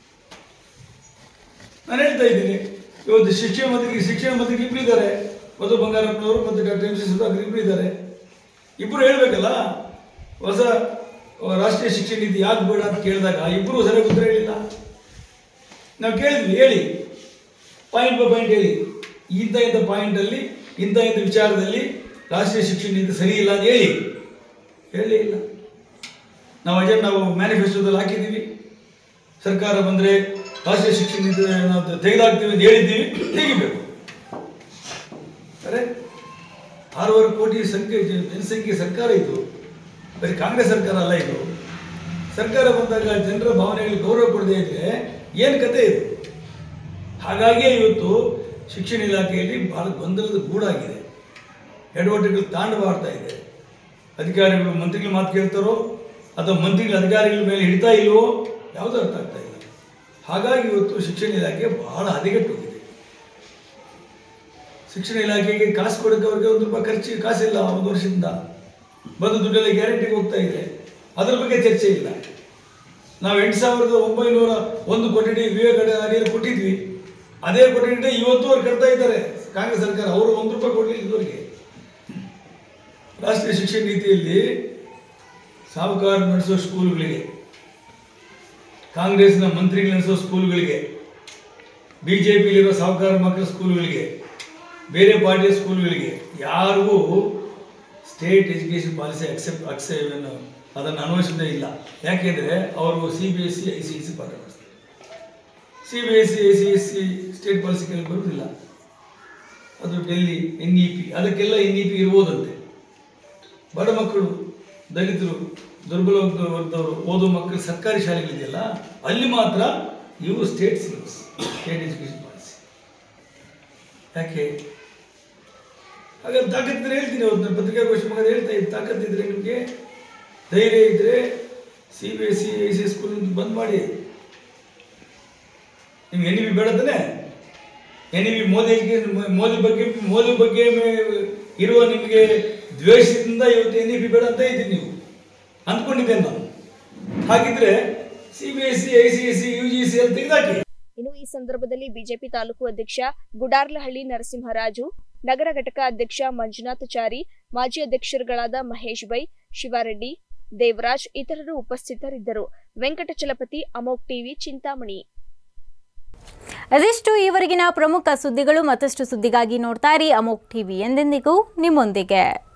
ನಾನು ಹೇಳ್ತಾ ಇದ್ದೀನಿ, ಇವತ್ತು ಶಿಕ್ಷಣ ಮಂತ್ರಿಗೆ ಇಬ್ಬರು ಇದ್ದಾರೆ, ಮಧು ಬಂಗಾರಪ್ಪನವರು ಮತ್ತು ಡಾಕ್ಟರ್ ಎಂ ಸಿ ಸುಧಾಕರ್ ಇಬ್ಬರು ಇದ್ದಾರೆ. ಇಬ್ಬರು ಹೇಳ್ಬೇಕಲ್ಲ, ಹೊಸ ರಾಷ್ಟ್ರೀಯ ಶಿಕ್ಷಣ ನೀತಿ ಯಾಕೆ ಬೇಡ ಅಂತ ಕೇಳಿದಾಗ ಇಬ್ಬರು ಸರಿಯಾಗಿ ಉತ್ತರ ಹೇಳಿಲ್ಲ. ನಾವು ಕೇಳಿದ್ವಿ, ಹೇಳಿ ಪಾಯಿಂಟ್ ಬೈ ಪಾಯಿಂಟ್ ಹೇಳಿ, ಇಂಥ ಪಾಯಿಂಟಲ್ಲಿ ಇಂಥ ವಿಚಾರದಲ್ಲಿ ರಾಷ್ಟ್ರೀಯ ಶಿಕ್ಷಣ ನೀತಿ ಸರಿ ಇಲ್ಲ ಅಂತ ಹೇಳಲೇ ಇಲ್ಲ. ನಾವು ಮ್ಯಾನಿಫೆಸ್ಟೋದಲ್ಲಿ ಹಾಕಿದ್ದೀವಿ, ಸರ್ಕಾರ ಬಂದರೆ ರಾಷ್ಟ್ರೀಯ ಶಿಕ್ಷಣ ನೀತಿ ನಾವು ತೆಗೆದಾಕ್ತೀವಿ ಅಂತ ಹೇಳಿದ್ದೀವಿ, ತೆಗಿಬೇಕು. ಅರೆ 6.5 ಕೋಟಿ ಜನಸಂಖ್ಯೆ ಸರ್ಕಾರ ಇದು, ಬರೀ ಕಾಂಗ್ರೆಸ್ ಸರ್ಕಾರ ಅಲ್ಲ ಇದು. ಸರ್ಕಾರ ಬಂದಾಗ ಜನರ ಭಾವನೆಗಳಿಗೆ ಗೌರವ ಕೊಡದೇ ಇದ್ರೆ ಏನು ಕತೆ ಇದು? ಹಾಗಾಗಿಯೇ ಇವತ್ತು ಶಿಕ್ಷಣ ಇಲಾಖೆಯಲ್ಲಿ ಬಹಳ ಗೊಂದಲದ ಗೂಡಾಗಿದೆ, ಎಡವಟ್ಟುಗಳು ತಾಂಡವಾಡ್ತಾ ಇದೆ. ಅಧಿಕಾರಿಗಳು ಮಂತ್ರಿಗಳ ಮಾತು ಕೇಳ್ತಾರೋ ಅಥವಾ ಮಂತ್ರಿಗಳ ಅಧಿಕಾರಿಗಳ ಮೇಲೆ ಹಿಡಿತಾ ಇಲ್ವೋ ಯಾವುದೂ ಅರ್ಥ ಆಗ್ತಾ ಇಲ್ಲ. ಹಾಗಾಗಿ ಇವತ್ತು ಶಿಕ್ಷಣ ಇಲಾಖೆ ಬಹಳ ಹದಗೆಟ್ಟು ಹೋಗಿದೆ. ಶಿಕ್ಷಣ ಇಲಾಖೆಗೆ ಕಾಸು ಕೊಡೋಕ್ಕೆ ಅವ್ರಿಗೆ ₹1 ಕಾಸಿಲ್ಲ. 1 ವರ್ಷದಿಂದ ಬಂದು ದುಡ್ಡೆಲ್ಲ ಗ್ಯಾರಂಟಿಗೆ ಹೋಗ್ತಾ ಇದೆ, ಅದರ ಬಗ್ಗೆ ಚರ್ಚೆ ಇಲ್ಲ. ನಾವು 8,901 ಕೊಠಡಿ ವಿವೇಕ ಅಡಿಯಲ್ಲಿ ಕೊಟ್ಟಿದ್ವಿ, ಅದೇ ಕೊಠಡಿ ಇವತ್ತು ಅವ್ರು ಕಟ್ತಾ ಇದ್ದಾರೆ ಕಾಂಗ್ರೆಸ್ ಸರ್ಕಾರ. ಅವರು ₹1 ಕೊಡಲಿಲ್ಲ ಇದುವರೆಗೆ. ರಾಷ್ಟ್ರೀಯ ಶಿಕ್ಷಣ ನೀತಿಯಲ್ಲಿ ಸಾಹುಕಾರ ನಡೆಸೋ ಸ್ಕೂಲ್ಗಳಿಗೆ, ಕಾಂಗ್ರೆಸ್ನ ಮಂತ್ರಿಗಳು ನಡೆಸೋ ಸ್ಕೂಲ್ಗಳಿಗೆ, ಬಿಜೆಪಿಯಲ್ಲಿರೋ ಸಾಹುಕಾರ ಮಕ್ಕಳ ಸ್ಕೂಲ್ಗಳಿಗೆ, ಬೇರೆ ಪಾರ್ಟಿಯ ಸ್ಕೂಲ್ಗಳಿಗೆ ಯಾರಿಗೂ ಸ್ಟೇಟ್ ಎಜುಕೇಷನ್ ಪಾಲಿಸಿ ಅದನ್ನು ಅನ್ವಯಿಸೋದೇ ಇಲ್ಲ. ಯಾಕೆಂದರೆ ಅವರು CBSE ICSE ಪಾಠ ಮಾಡಿಸ್ತಾರೆ. CBSE ICSE ಸ್ಟೇಟ್ ಪಾಲಿಸಿ ಕೆಳಗೆ ಬರುವುದಿಲ್ಲ. ಅದು ಡೆಲ್ಲಿ NEP, ಅದಕ್ಕೆಲ್ಲ NEP ಇರ್ಬೋದಂತೆ. ಬಡ ಮಕ್ಕಳು, ದಲಿತರು, ದುರ್ಬಲ ವರ್ಗದವರು ಓದೋ ಮಕ್ಕಳು ಸರ್ಕಾರಿ ಶಾಲೆಗಳಿದೆಯಲ್ಲ, ಅಲ್ಲಿ ಮಾತ್ರ ಇವು state syllabus, state education policy. ಯಾಕೆ? ಹಾಗಾದ್ರೆ ತಾಕತ್ತಿದ್ರೆ ಹೇಳ್ತೀನಿ, ಅವತ್ತು ನಾನು ಪತ್ರಿಕಾಗೋಷ್ಠಿ ಮಗ ಹೇಳ್ತಾ ಇದ್ದೆ, ತಾಕತ್ತಿದ್ರೆ ನಿಮಗೆ ಧೈರ್ಯ ಇದ್ದರೆ CBSE ICSE ಸ್ಕೂಲ್ ಬಂದ್ ಮಾಡಿ. ನಿಮ್ಗೆ NEP ಬೇಡ ತಾನೆ? NEP ಮೋದಿ ಬಗ್ಗೆ ಇರುವ ನಿಮಗೆ ದ್ವೇಷದಿಂದ ಇವತ್ತು NEP ಬೇಡ ಅಂತ ಇದ್ದೀನಿ, ನೀವು ಅಂದ್ಕೊಂಡಿದ್ದೇನೆ ನಾನು. ಹಾಗಿದ್ರೆ CBSE ICSE UGC ಅಲ್ಲಿ ತೆಗೆದಾಕಿ.
ಇನ್ನು ಈ ಸಂದರ್ಭದಲ್ಲಿ ಬಿಜೆಪಿ ತಾಲೂಕು ಅಧ್ಯಕ್ಷ ಗುಡಾರ್ಲಹಳ್ಳಿ ನರಸಿಂಹರಾಜು, ನಗರ ಘಟಕ ಅಧ್ಯಕ್ಷ ಮಂಜುನಾಥಚಾರಿ, ಮಾಜಿ ಅಧ್ಯಕ್ಷರುಗಳಾದ ಮಹೇಶ್ ಬೈ, ಶಿವಾರೆಡ್ಡಿ, ದೇವರಾಜ್ ಇತರರು ಉಪಸ್ಥಿತರಿದ್ದರು. ವೆಂಕಟಚಲಪತಿ, ಅಮೋಕ್ ಟಿವಿ, ಚಿಂತಾಮಣಿ.
ಅದೆಷ್ಟು ಈವರೆಗಿನ ಪ್ರಮುಖ ಸುದ್ದಿಗಳು. ಮತ್ತಷ್ಟು ಸುದ್ದಿಗಾಗಿ ನೋಡ್ತಾ ಇರಿ ಅಮೋಕ್ ಟಿವಿ, ಎಂದೆಂದಿಗೂ ನಿಮ್ಮೊಂದಿಗೆ.